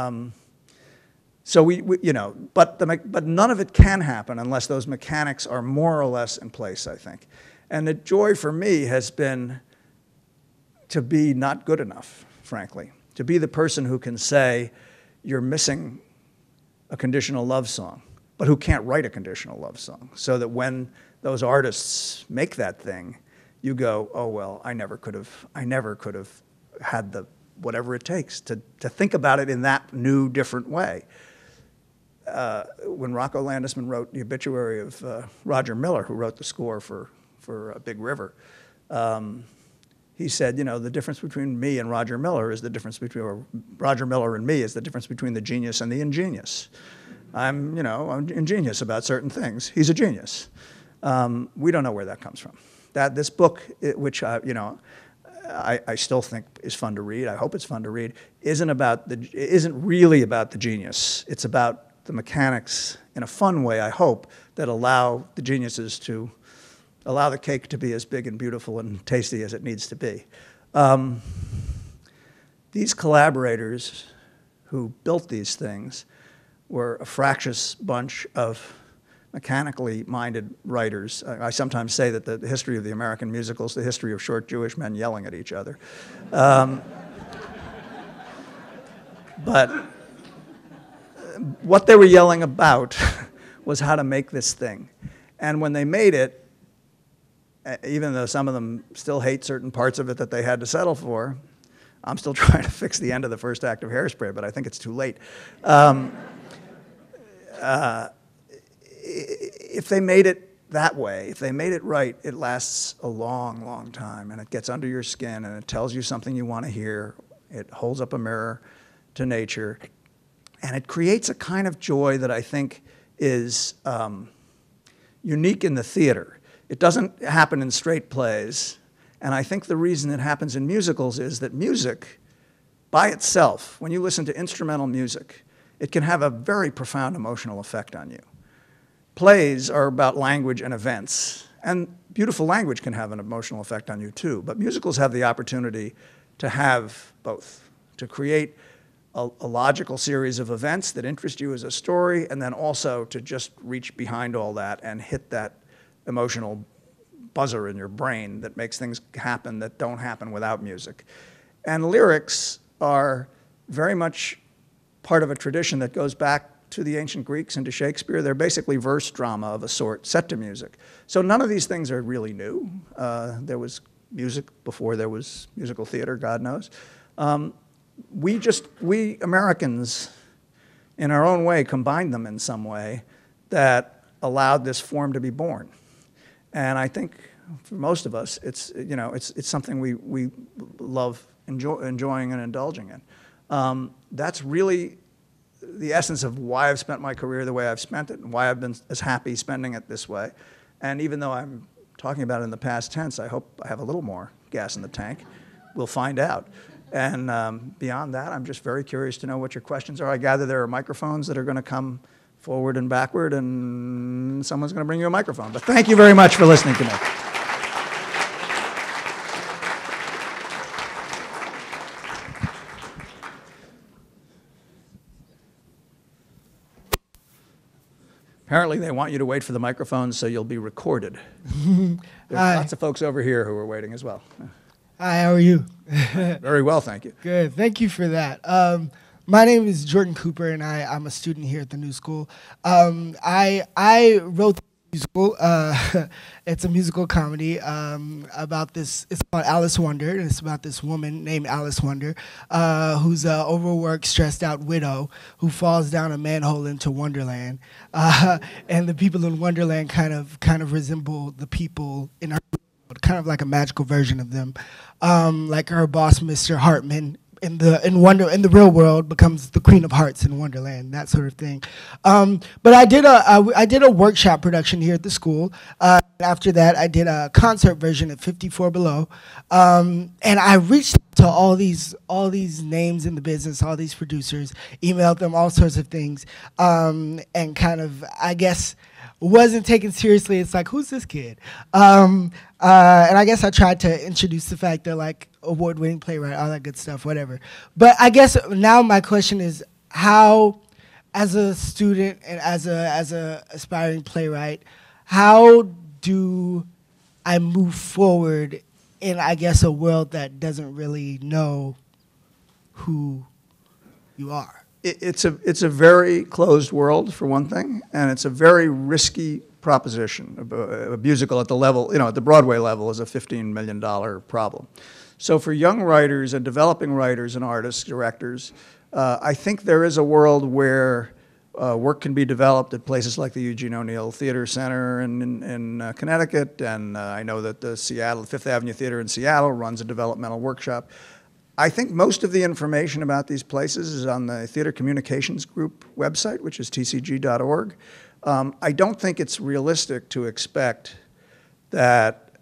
So but none of it can happen unless those mechanics are more or less in place, I think. And the joy for me has been to be not good enough, frankly. To be the person who can say, you're missing a conditional love song, but who can't write a conditional love song. So that when those artists make that thing, you go, oh, well, I never could have had the whatever it takes to think about it in that new, different way. When Rocco Landisman wrote the obituary of Roger Miller, who wrote the score for Big River, he said, the difference between me and Roger Miller is the difference between, or Roger Miller and me is the difference between the genius and the ingenious. I'm ingenious about certain things. He's a genius. We don't know where that comes from. This book, which, I still think is fun to read, I hope it's fun to read, isn't really about the genius. It's about the mechanics in a fun way, I hope, that allow the geniuses to allow the cake to be as big and beautiful and tasty as it needs to be. These collaborators who built these things were a fractious bunch of mechanically minded writers. I sometimes say that the history of the American musical is the history of short Jewish men yelling at each other. But what they were yelling about was how to make this thing. And when they made it, even though some of them still hate certain parts of it that they had to settle for, I'm still trying to fix the end of the first act of Hairspray, but I think it's too late. If they made it that way, if they made it right, it lasts a long, long time, and it gets under your skin, and it tells you something you want to hear. It holds up a mirror to nature, and it creates a kind of joy that I think is unique in the theater. It doesn't happen in straight plays, and I think the reason it happens in musicals is that music, by itself, when you listen to instrumental music, it can have a very profound emotional effect on you. Plays are about language and events, and beautiful language can have an emotional effect on you too, but musicals have the opportunity to have both, to create a logical series of events that interest you as a story, and then also to just reach behind all that and hit that emotional buzzer in your brain that makes things happen that don't happen without music. And lyrics are very much part of a tradition that goes back to the ancient Greeks and to Shakespeare. They're basically verse drama of a sort set to music. So none of these things are really new. There was music before there was musical theater, God knows. We Americans, in our own way, combined them in some way that allowed this form to be born. And I think for most of us, it's something we love enjoying and indulging in. That's really the essence of why I've spent my career the way I've spent it and why I've been as happy spending it this way. And even though I'm talking about it in the past tense, I hope I have a little more gas in the tank. We'll find out. And beyond that, I'm just very curious to know what your questions are. I gather there are microphones that are going to come forward and backward, and someone's going to bring you a microphone. But thank you very much for listening to me. Apparently, they want you to wait for the microphone so you'll be recorded. There's lots of folks over here who are waiting as well. Hi, how are you? Very well, thank you. Good, thank you for that. My name is Jordan Cooper, and I'm a student here at the New School. I wrote the musical. It's a musical comedy about this. It's called Alice Wonder, and it's about this woman named Alice Wonder, who's an overworked, stressed-out widow who falls down a manhole into Wonderland. And the people in Wonderland kind of resemble the people in our world, kind of like a magical version of them. Like her boss, Mr. Hartman, in the real world becomes the Queen of Hearts in Wonderland, that sort of thing. But I did a workshop production here at the school. After that, I did a concert version at 54 Below, and I reached out to all these names in the business, all these producers, emailed them all sorts of things, and kind of, I guess, wasn't taken seriously. It's like, who's this kid? And I guess I tried to introduce the fact that, like, award-winning playwright, all that good stuff, whatever. But I guess now my question is, how, as a student and as a aspiring playwright, how do I move forward in, I guess, a world that doesn't really know who you are? It's a very closed world, for one thing, and it's a very risky proposition. A musical at the level, at the Broadway level, is a $15 million problem. So for young writers and developing writers and artists, directors, I think there is a world where work can be developed at places like the Eugene O'Neill Theater Center in Connecticut, and I know that the Fifth Avenue Theater in Seattle runs a developmental workshop. I think most of the information about these places is on the Theater Communications Group website, which is tcg.org. I don't think it's realistic to expect that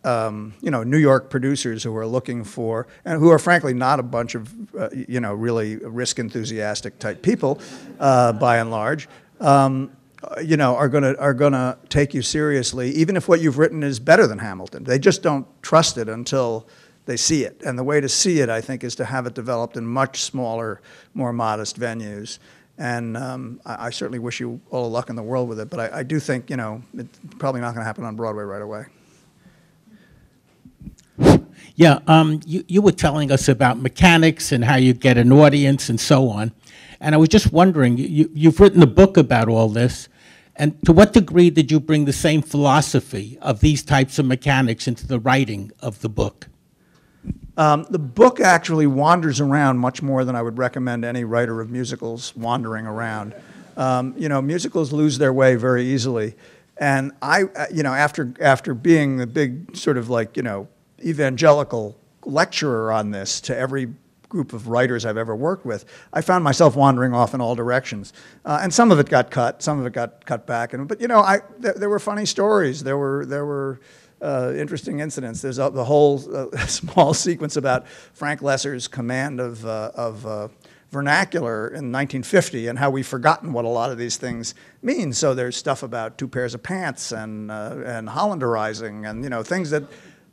New York producers who are looking for, and who are frankly not a bunch of, really risk enthusiastic type people, by and large, are gonna take you seriously, even if what you've written is better than Hamilton. They just don't trust it until they see it. And the way to see it, I think, is to have it developed in much smaller, more modest venues. And I certainly wish you all the luck in the world with it, but I do think, it's probably not gonna happen on Broadway right away. Yeah, you were telling us about mechanics and how you get an audience and so on. And I was just wondering, you've written a book about all this, and to what degree did you bring the same philosophy of these types of mechanics into the writing of the book? The book actually wanders around much more than I would recommend any writer of musicals wandering around. Musicals lose their way very easily. And after being the big sort of evangelical lecturer on this to every group of writers I've ever worked with, I found myself wandering off in all directions. And some of it got cut, some of it got cut back. But there were funny stories. There were interesting incidents. There's the whole small sequence about Frank Lesser's command of vernacular in 1950 and how we've forgotten what a lot of these things mean. So there's stuff about 2 pairs of pants and Hollanderizing and things that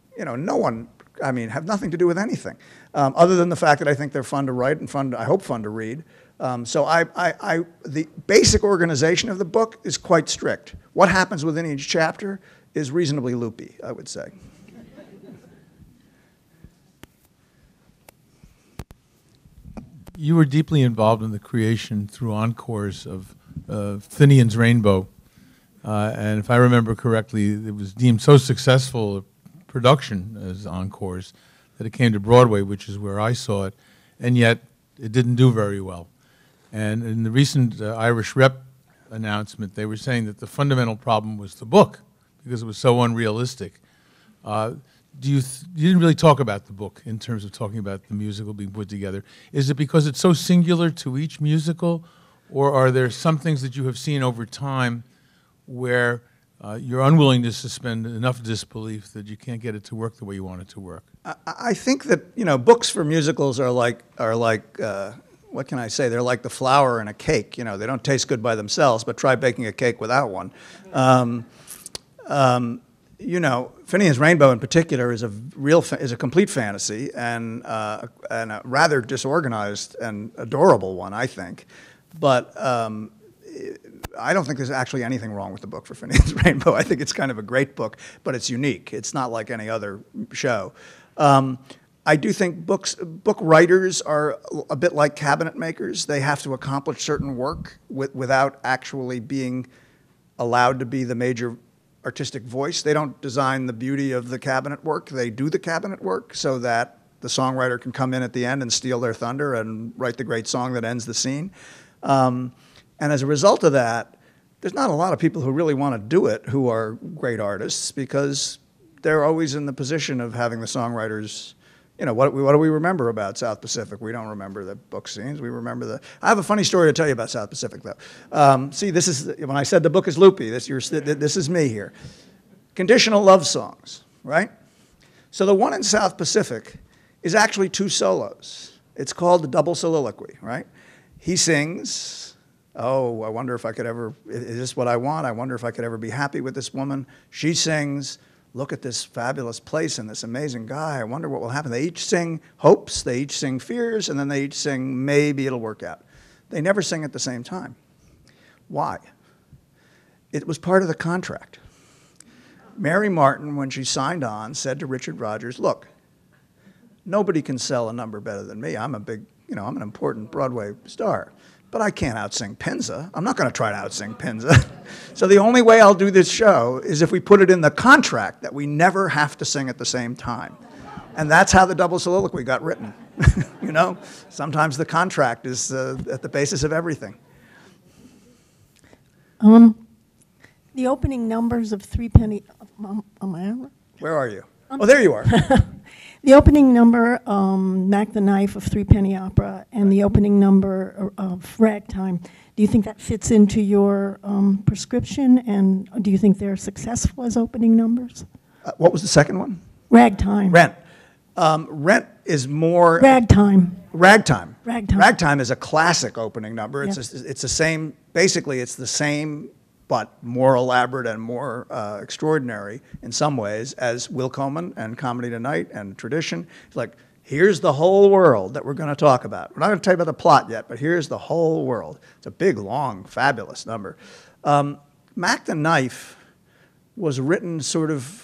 have nothing to do with anything, other than the fact that I think they're fun to write and I hope fun to read. So the basic organization of the book is quite strict. What happens within each chapter is reasonably loopy, I would say. You were deeply involved in the creation through encores of Finian's Rainbow. And if I remember correctly, it was deemed so successful a production as encores that it came to Broadway, which is where I saw it, and yet it didn't do very well. And in the recent Irish Rep announcement, they were saying that the fundamental problem was the book, because it was so unrealistic. You didn't really talk about the book in terms of talking about the musical being put together. Is it because it's so singular to each musical, or are there some things that you have seen over time where you're unwilling to suspend enough disbelief that you can't get it to work the way you want it to work? I think that books for musicals are like what can I say? They're like the flour in a cake. They don't taste good by themselves, but try baking a cake without one. Finian's Rainbow in particular is a complete fantasy and a rather disorganized and adorable one, I think. But I don't think there's actually anything wrong with the book for Finian's Rainbow. I think it's kind of a great book, but it's unique. It's not like any other show. I do think book writers are a bit like cabinet makers. They have to accomplish certain work without actually being allowed to be the major artistic voice. They don't design the beauty of the cabinet work. They do the cabinet work so that the songwriter can come in at the end and steal their thunder and write the great song that ends the scene. And as a result of that, there's not a lot of people who really want to do it who are great artists, because they're always in the position of having the songwriters. What do we remember about South Pacific? We don't remember the book scenes. We remember I have a funny story to tell you about South Pacific, though. See, this is, when I said the book is loopy, this is me here. Conditional love songs, right? So the one in South Pacific is actually 2 solos. It's called the double soliloquy, right? He sings, oh, I wonder if I could ever, is this what I want? I wonder if I could ever be happy with this woman. She sings, look at this fabulous place and this amazing guy. I wonder what will happen. They each sing hopes, they each sing fears, and then they each sing maybe it'll work out. They never sing at the same time. Why? It was part of the contract. Mary Martin, when she signed on, said to Richard Rodgers, look, nobody can sell a number better than me. I'm I'm an important Broadway star. But I can't outsing Pinza. I'm not going to try to outsing Pinza. So the only way I'll do this show is if we put it in the contract that we never have to sing at the same time. And that's how the double soliloquy got written. Sometimes the contract is at the basis of everything. The opening numbers of Threepenny. Where are you? Oh, there you are. The opening number, Mac the Knife of Threepenny Opera, and the opening number of Ragtime. Do you think that fits into your prescription, and do you think they're successful as opening numbers? What was the second one? Ragtime. Rent. Rent is more... Ragtime. Ragtime. Ragtime. Ragtime is a classic opening number. Yeah. It's the same, basically it's the same, but more elaborate and more extraordinary in some ways as Will Coleman and Comedy Tonight and Tradition. It's like, here's the whole world that we're going to talk about. We're not going to tell you about the plot yet, but here's the whole world. It's a big, long, fabulous number. Mac the Knife was written sort of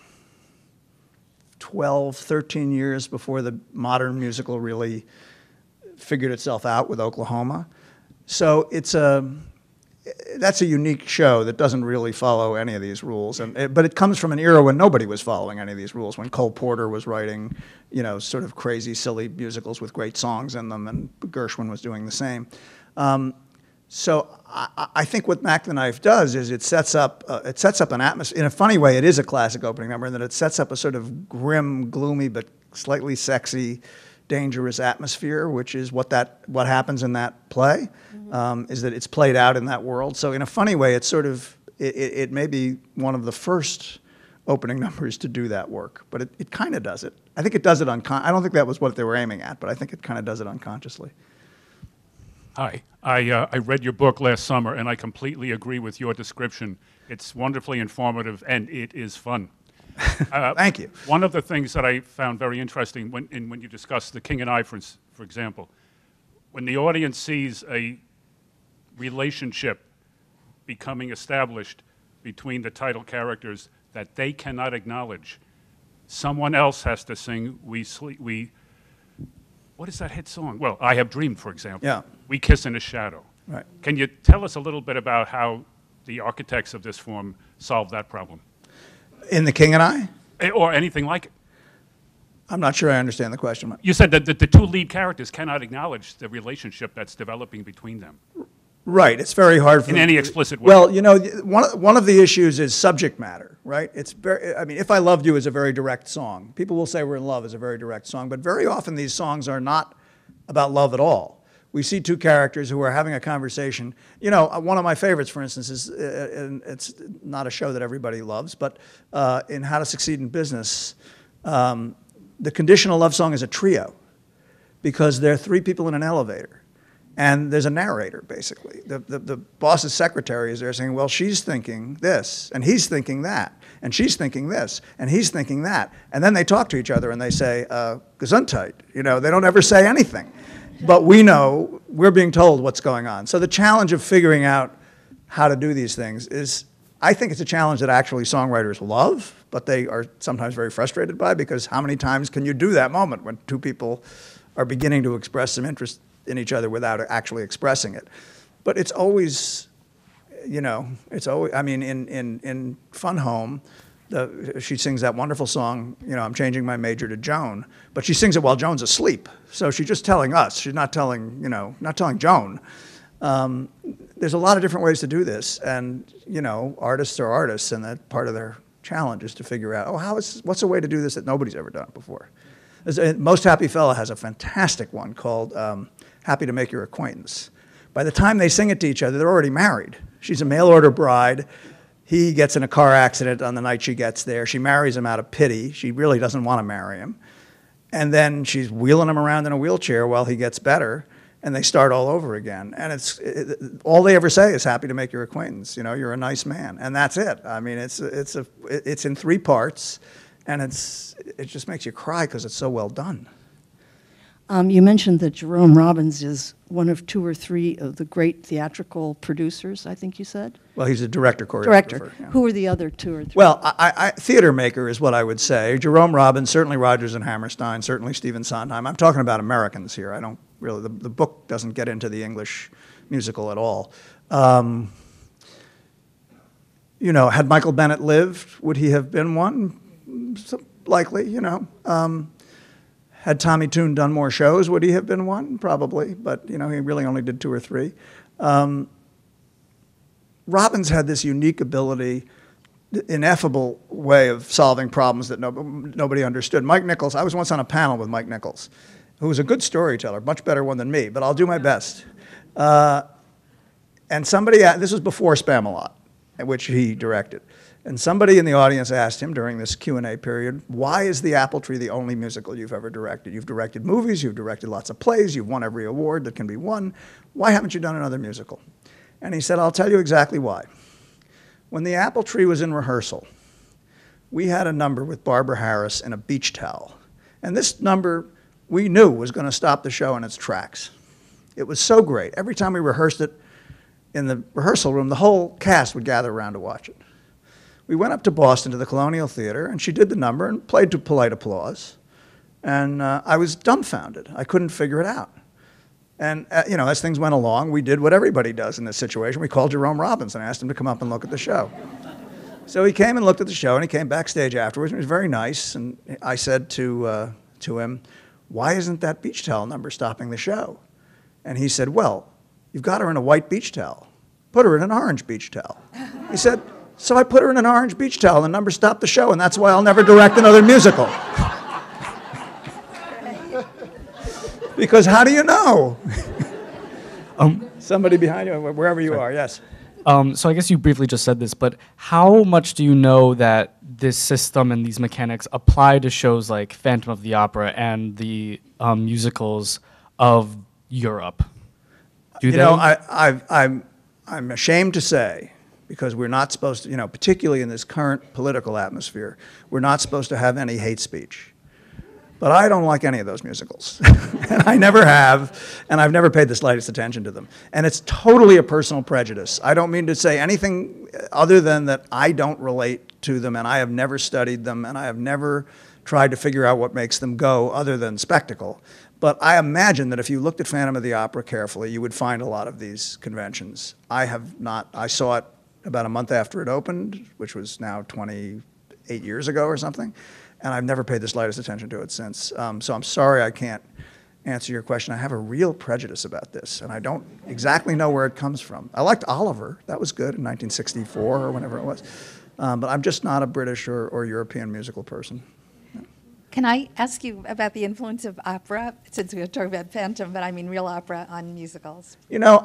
12, 13 years before the modern musical really figured itself out with Oklahoma. So that's a unique show that doesn't really follow any of these rules. But it comes from an era when nobody was following any of these rules, when Cole Porter was writing, sort of crazy, silly musicals with great songs in them, and Gershwin was doing the same. So I think what Mac the Knife does is it sets up an atmosphere. In a funny way, it is a classic opening number in that it sets up a sort of grim, gloomy, but slightly sexy, dangerous atmosphere, which is what happens in that play, is that it's played out in that world. So in a funny way, it's sort of, it may be one of the first opening numbers to do that work, but it kind of does it. I think it does it I don't think that was what they were aiming at, but I think it kind of does it unconsciously. Hi. I read your book last summer, and I completely agree with your description. It's wonderfully informative, and it is fun. Thank you. One of the things that I found very interesting when you discussed The King and I, for example, when the audience sees a relationship becoming established between the title characters that they cannot acknowledge, someone else has to sing, what is that hit song? Well, I Have Dreamed, for example. Yeah. We Kiss in the Shadow. Right. Can you tell us a little bit about how the architects of this form solved that problem? In The King and I? Or anything like it. I'm not sure I understand the question. You said that the two lead characters cannot acknowledge the relationship that's developing between them. Right, it's very hard for in them any explicit way. Well, one of the issues is subject matter, right? If I Loved You is a very direct song. People will say We're in Love is a very direct song, but very often these songs are not about love at all. We see two characters who are having a conversation. One of my favorites, for instance, is, and it's not a show that everybody loves, but in How to Succeed in Business, the conditional love song is a trio because there are three people in an elevator. And there's a narrator, basically. The boss's secretary is there saying, well, she's thinking this, and he's thinking that, and she's thinking this, and he's thinking that. And then they talk to each other and they say, Gesundheit. They don't ever say anything. But we know, we're being told what's going on. So the challenge of figuring out how to do these things is, I think it's a challenge that actually songwriters love, but they are sometimes very frustrated by, because how many times can you do that moment when two people are beginning to express some interest in each other without actually expressing it? But it's always, I mean, in Fun Home, she sings that wonderful song, I'm changing my major to Joan, but she sings it while Joan's asleep. So she's just telling us, she's not telling, not telling Joan. There's a lot of different ways to do this, and, artists are artists, and that part of their challenge is to figure out, what's a way to do this that nobody's ever done before? Most Happy Fella has a fantastic one called Happy to Make Your Acquaintance. By the time they sing it to each other, they're already married. She's a mail-order bride. He gets in a car accident on the night she gets there. She marries him out of pity. She really doesn't want to marry him. And then she's wheeling him around in a wheelchair while he gets better, and they start all over again. And all they ever say is happy to make your acquaintance. You're a nice man. And that's it. I mean, it's in 3 parts, and it just makes you cry because it's so well done. You mentioned that Jerome Robbins is one of 2 or 3 of the great theatrical producers, I think you said? Well, he's a director, choreographer. Director. Yeah. Who are the other 2 or 3? Well, theater maker is what I would say. Jerome Robbins, certainly Rodgers and Hammerstein, certainly Stephen Sondheim. I'm talking about Americans here. I don't really, the book doesn't get into the English musical at all. Had Michael Bennett lived, would he have been one? Likely, Had Tommy Tune done more shows, would he have been one? Probably, but he really only did 2 or 3. Robbins had this unique ability, ineffable way of solving problems that nobody understood. Mike Nichols, I was once on a panel with Mike Nichols, who was a good storyteller, much better one than me, but I'll do my best. And somebody, this was before Spamalot, which he directed. And somebody in the audience asked him during this Q&A period, why is The Apple Tree the only musical you've ever directed? You've directed movies, you've directed lots of plays, you've won every award that can be won. Why haven't you done another musical? And he said, I'll tell you exactly why. When The Apple Tree was in rehearsal, we had a number with Barbara Harris in a beach towel. And this number we knew was going to stop the show in its tracks. It was so great. Every time we rehearsed it in the rehearsal room, the whole cast would gather around to watch it. We went up to Boston to the Colonial Theater, and she did the number and played to polite applause. And I was dumbfounded. I couldn't figure it out. And you know, as things went along, we did what everybody does in this situation. We called Jerome Robbins and asked him to come up and look at the show. So he came and looked at the show, and he came backstage afterwards, and he was very nice. And I said to him, why isn't that beach towel number stopping the show? And he said, well, you've got her in a white beach towel. Put her in an orange beach towel. He said, so I put her in an orange beach towel, and the number stopped the show, and that's why I'll never direct another musical. Because how do you know? Somebody behind you, wherever you are, yes. So I guess you briefly just said this, but how much do you know that this system and these mechanics apply to shows like Phantom of the Opera and the musicals of Europe? Do they? You know, I'm ashamed to say, because we're not supposed to, you know, particularly in this current political atmosphere, we're not supposed to have any hate speech. But I don't like any of those musicals. And I never have, and I've never paid the slightest attention to them. And it's totally a personal prejudice. I don't mean to say anything other than that I don't relate to them, and I have never studied them, and I have never tried to figure out what makes them go other than spectacle. But I imagine that if you looked at Phantom of the Opera carefully, you would find a lot of these conventions. I have not. I saw it about a month after it opened, which was now 28 years ago or something. And I've never paid the slightest attention to it since. So I'm sorry I can't answer your question. I have a real prejudice about this, and I don't exactly know where it comes from. I liked Oliver. That was good in 1964 or whenever it was. But I'm just not a British or European musical person. Can I ask you about the influence of opera, since we were talking about Phantom, but I mean real opera on musicals? You know,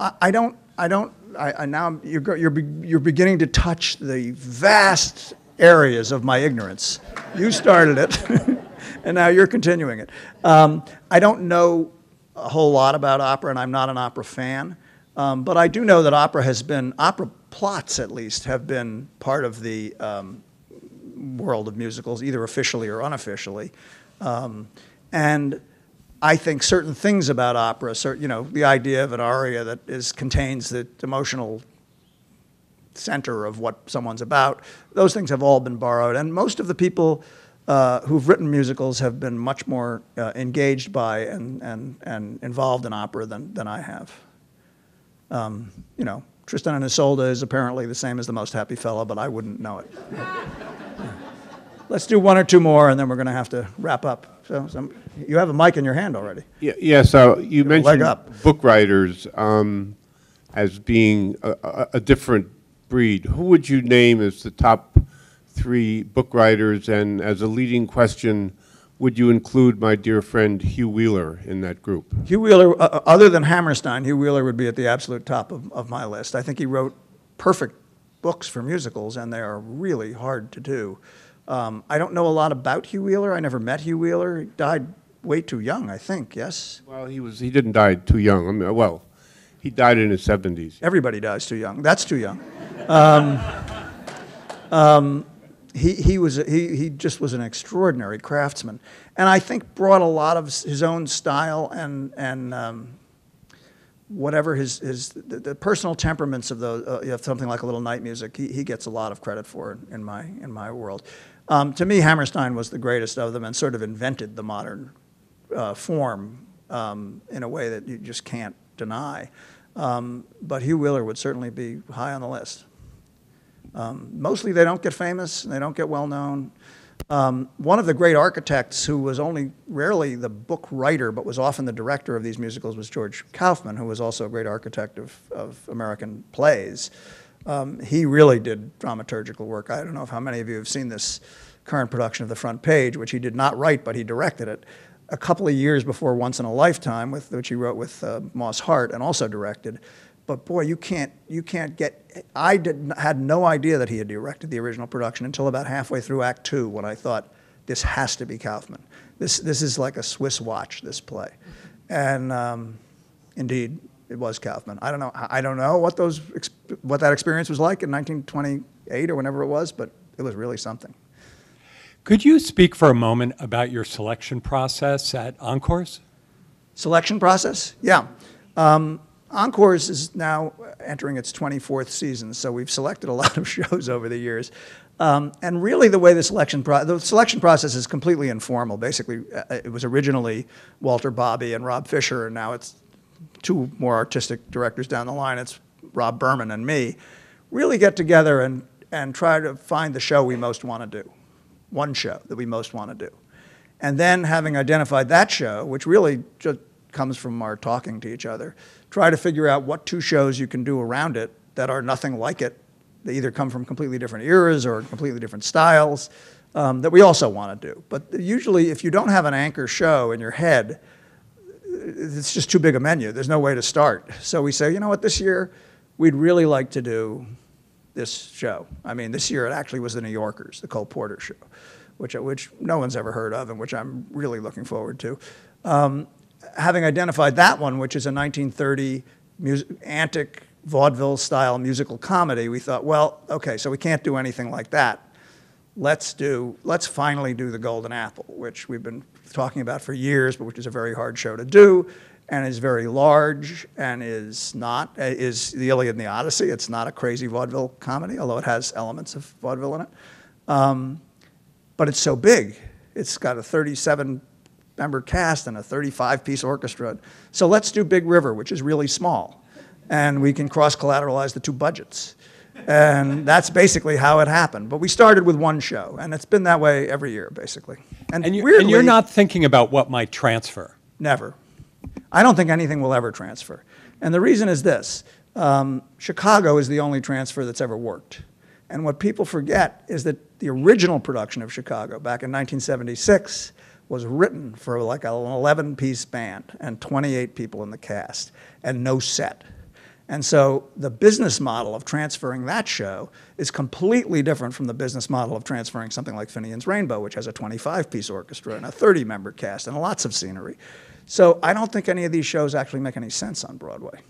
now you're beginning to touch the vast areas of my ignorance. You started it, and now you're continuing it. I don't know a whole lot about opera, and I'm not an opera fan, but I do know that opera plots at least, have been part of the world of musicals, either officially or unofficially. And I think certain things about opera, you know, the idea of an aria that contains the emotional center of what someone's about, those things have all been borrowed. And most of the people who've written musicals have been much more engaged by and involved in opera than I have. You know, Tristan and Isolde is apparently the same as The Most Happy Fella, but I wouldn't know it. Let's do one or two more, and then we're going to have to wrap up. So you have a mic in your hand already. Yeah, so you mentioned book writers as being a different breed. Who would you name as the top 3 book writers? And as a leading question, would you include my dear friend Hugh Wheeler in that group? Hugh Wheeler, other than Hammerstein, Hugh Wheeler would be at the absolute top of my list. I think he wrote perfect books for musicals, and they are really hard to do. I don't know a lot about Hugh Wheeler. I never met Hugh Wheeler. He died way too young, I think, yes? Well, he didn't die too young. I mean, well, he died in his 70s. Everybody dies too young. That's too young. He just was an extraordinary craftsman, and I think brought a lot of his own style and whatever the personal temperaments of those, you have something like A Little Night Music. He gets a lot of credit for it in my world. To me, Hammerstein was the greatest of them and sort of invented the modern form in a way that you just can't deny. But Hugh Wheeler would certainly be high on the list. Mostly they don't get famous, and they don't get well known. One of the great architects who was only rarely the book writer but was often the director of these musicals was George Kaufman, who was also a great architect of American plays. He really did dramaturgical work. I don't know how many of you have seen this current production of The Front Page, which he did not write, but he directed it a couple of years before Once in a Lifetime, which he wrote with Moss Hart and also directed. but boy, you can't get, had no idea that he had directed the original production until about halfway through Act Two, when I thought, this has to be Kaufman. This is like a Swiss watch, this play. And indeed, it was Kaufman. I don't know what that experience was like in 1928 or whenever it was, but it was really something. Could you speak for a moment about your selection process at Encores? Selection process? Yeah. Encores is now entering its 24th season, so we've selected a lot of shows over the years. And really the way the selection process is completely informal. Basically, it was originally Walter Bobby and Rob Fisher, and now it's two more artistic directors down the line. It's Rob Berman and me. Really get together and try to find the show we most want to do. One show that we most want to do. And then having identified that show, which really just comes from our talking to each other, try to figure out what two shows you can do around it that are nothing like it. They either come from completely different eras or completely different styles that we also want to do. But usually if you don't have an anchor show in your head, it's just too big a menu. There's no way to start. So we say, you know what, this year we'd really like to do this show. I mean, this year it actually was the New Yorkers, the Cole Porter show, which no one's ever heard of and which I'm really looking forward to. Having identified that one, which is a 1930 antic vaudeville-style musical comedy, we thought, well, okay, so we can't do anything like that. Let's finally do The Golden Apple, which we've been talking about for years, but which is a very hard show to do, and is very large, and is the Iliad and the Odyssey. It's not a crazy vaudeville comedy, although it has elements of vaudeville in it. But it's so big. It's got a 37-member cast and a 35-piece orchestra. So let's do Big River, which is really small, and we can cross-collateralize the two budgets. And that's basically how it happened. But we started with one show, and it's been that way every year, basically. And you're not thinking about what might transfer? Never. I don't think anything will ever transfer. And the reason is this. Chicago is the only transfer that's ever worked. And what people forget is that the original production of Chicago back in 1976 was written for like an 11-piece band and 28 people in the cast and no set. And so the business model of transferring that show is completely different from the business model of transferring something like Finian's Rainbow, which has a 25-piece orchestra and a 30-member cast and lots of scenery. So I don't think any of these shows actually make any sense on Broadway.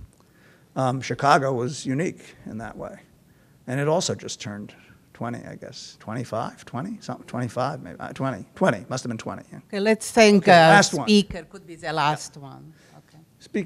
Chicago was unique in that way. And it also just turned 20, I guess. 25, 20, something, 25 maybe, 20, must have been 20. Yeah. Okay, let's thank last speaker, one. Could be the last one. Okay.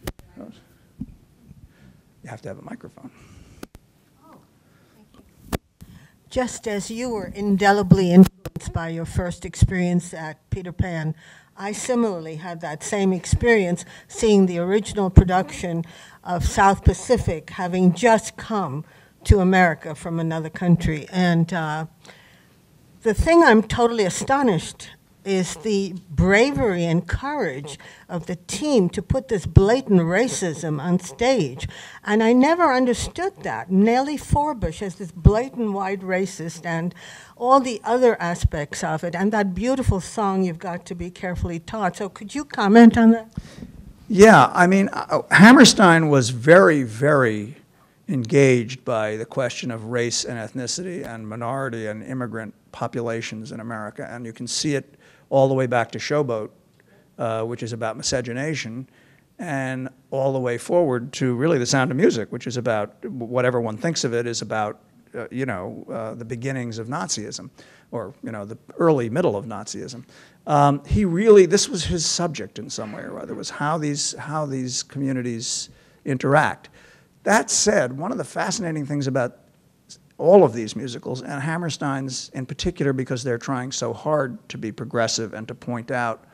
You have to have a microphone. Oh, thank you. Just as you were indelibly influenced by your first experience at Peter Pan, I similarly had that same experience seeing the original production of South Pacific having just come to America from another country. And the thing I'm totally astonished is the bravery and courage of the team to put this blatant racism on stage. And I never understood that. Nellie Forbush is this blatant white racist and all the other aspects of it. And that beautiful song, You've Got to Be Carefully Taught. So could you comment on that? Yeah, I mean, Hammerstein was very, very engaged by the question of race and ethnicity and minority and immigrant populations in America. And you can see it all the way back to Showboat, which is about miscegenation, and all the way forward to really The Sound of Music, which is about, whatever one thinks of it, is about, the beginnings of Nazism, or, the early middle of Nazism. This was his subject in some way or other, was how these communities interact. That said, one of the fascinating things about all of these musicals, and Hammerstein's in particular because they're trying so hard to be progressive and to point out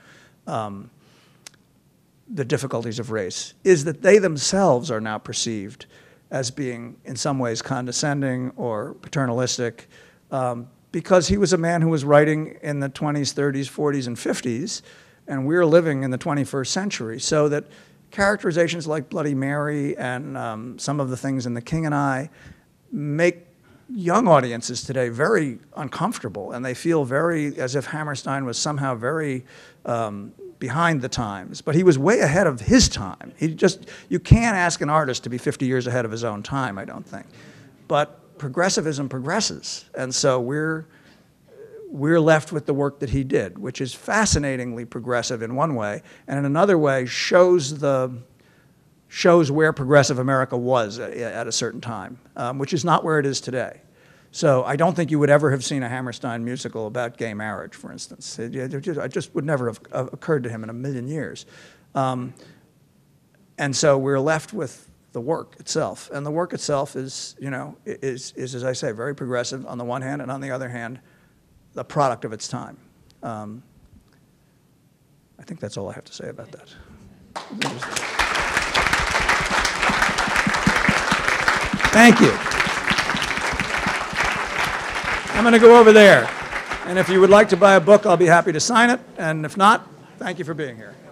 the difficulties of race, is that they themselves are now perceived as being in some ways condescending or paternalistic because he was a man who was writing in the 20s, 30s, 40s, and 50s, and we're living in the 21st century, so that characterizations like Bloody Mary and some of the things in The King and I make young audiences today very uncomfortable, and they feel very as if Hammerstein was somehow very behind the times, but he was way ahead of his time. You can't ask an artist to be 50 years ahead of his own time, I don't think. But progressivism progresses, and so we're left with the work that he did, which is fascinatingly progressive in one way, and in another way shows where progressive America was at a certain time, which is not where it is today. So I don't think you would ever have seen a Hammerstein musical about gay marriage, for instance. It just would never have occurred to him in a million years. And so we're left with the work itself. And the work itself is, as I say, very progressive on the one hand, and on the other hand, the product of its time. I think that's all I have to say about that. Thank you. I'm going to go over there. And if you would like to buy a book, I'll be happy to sign it. And if not, thank you for being here.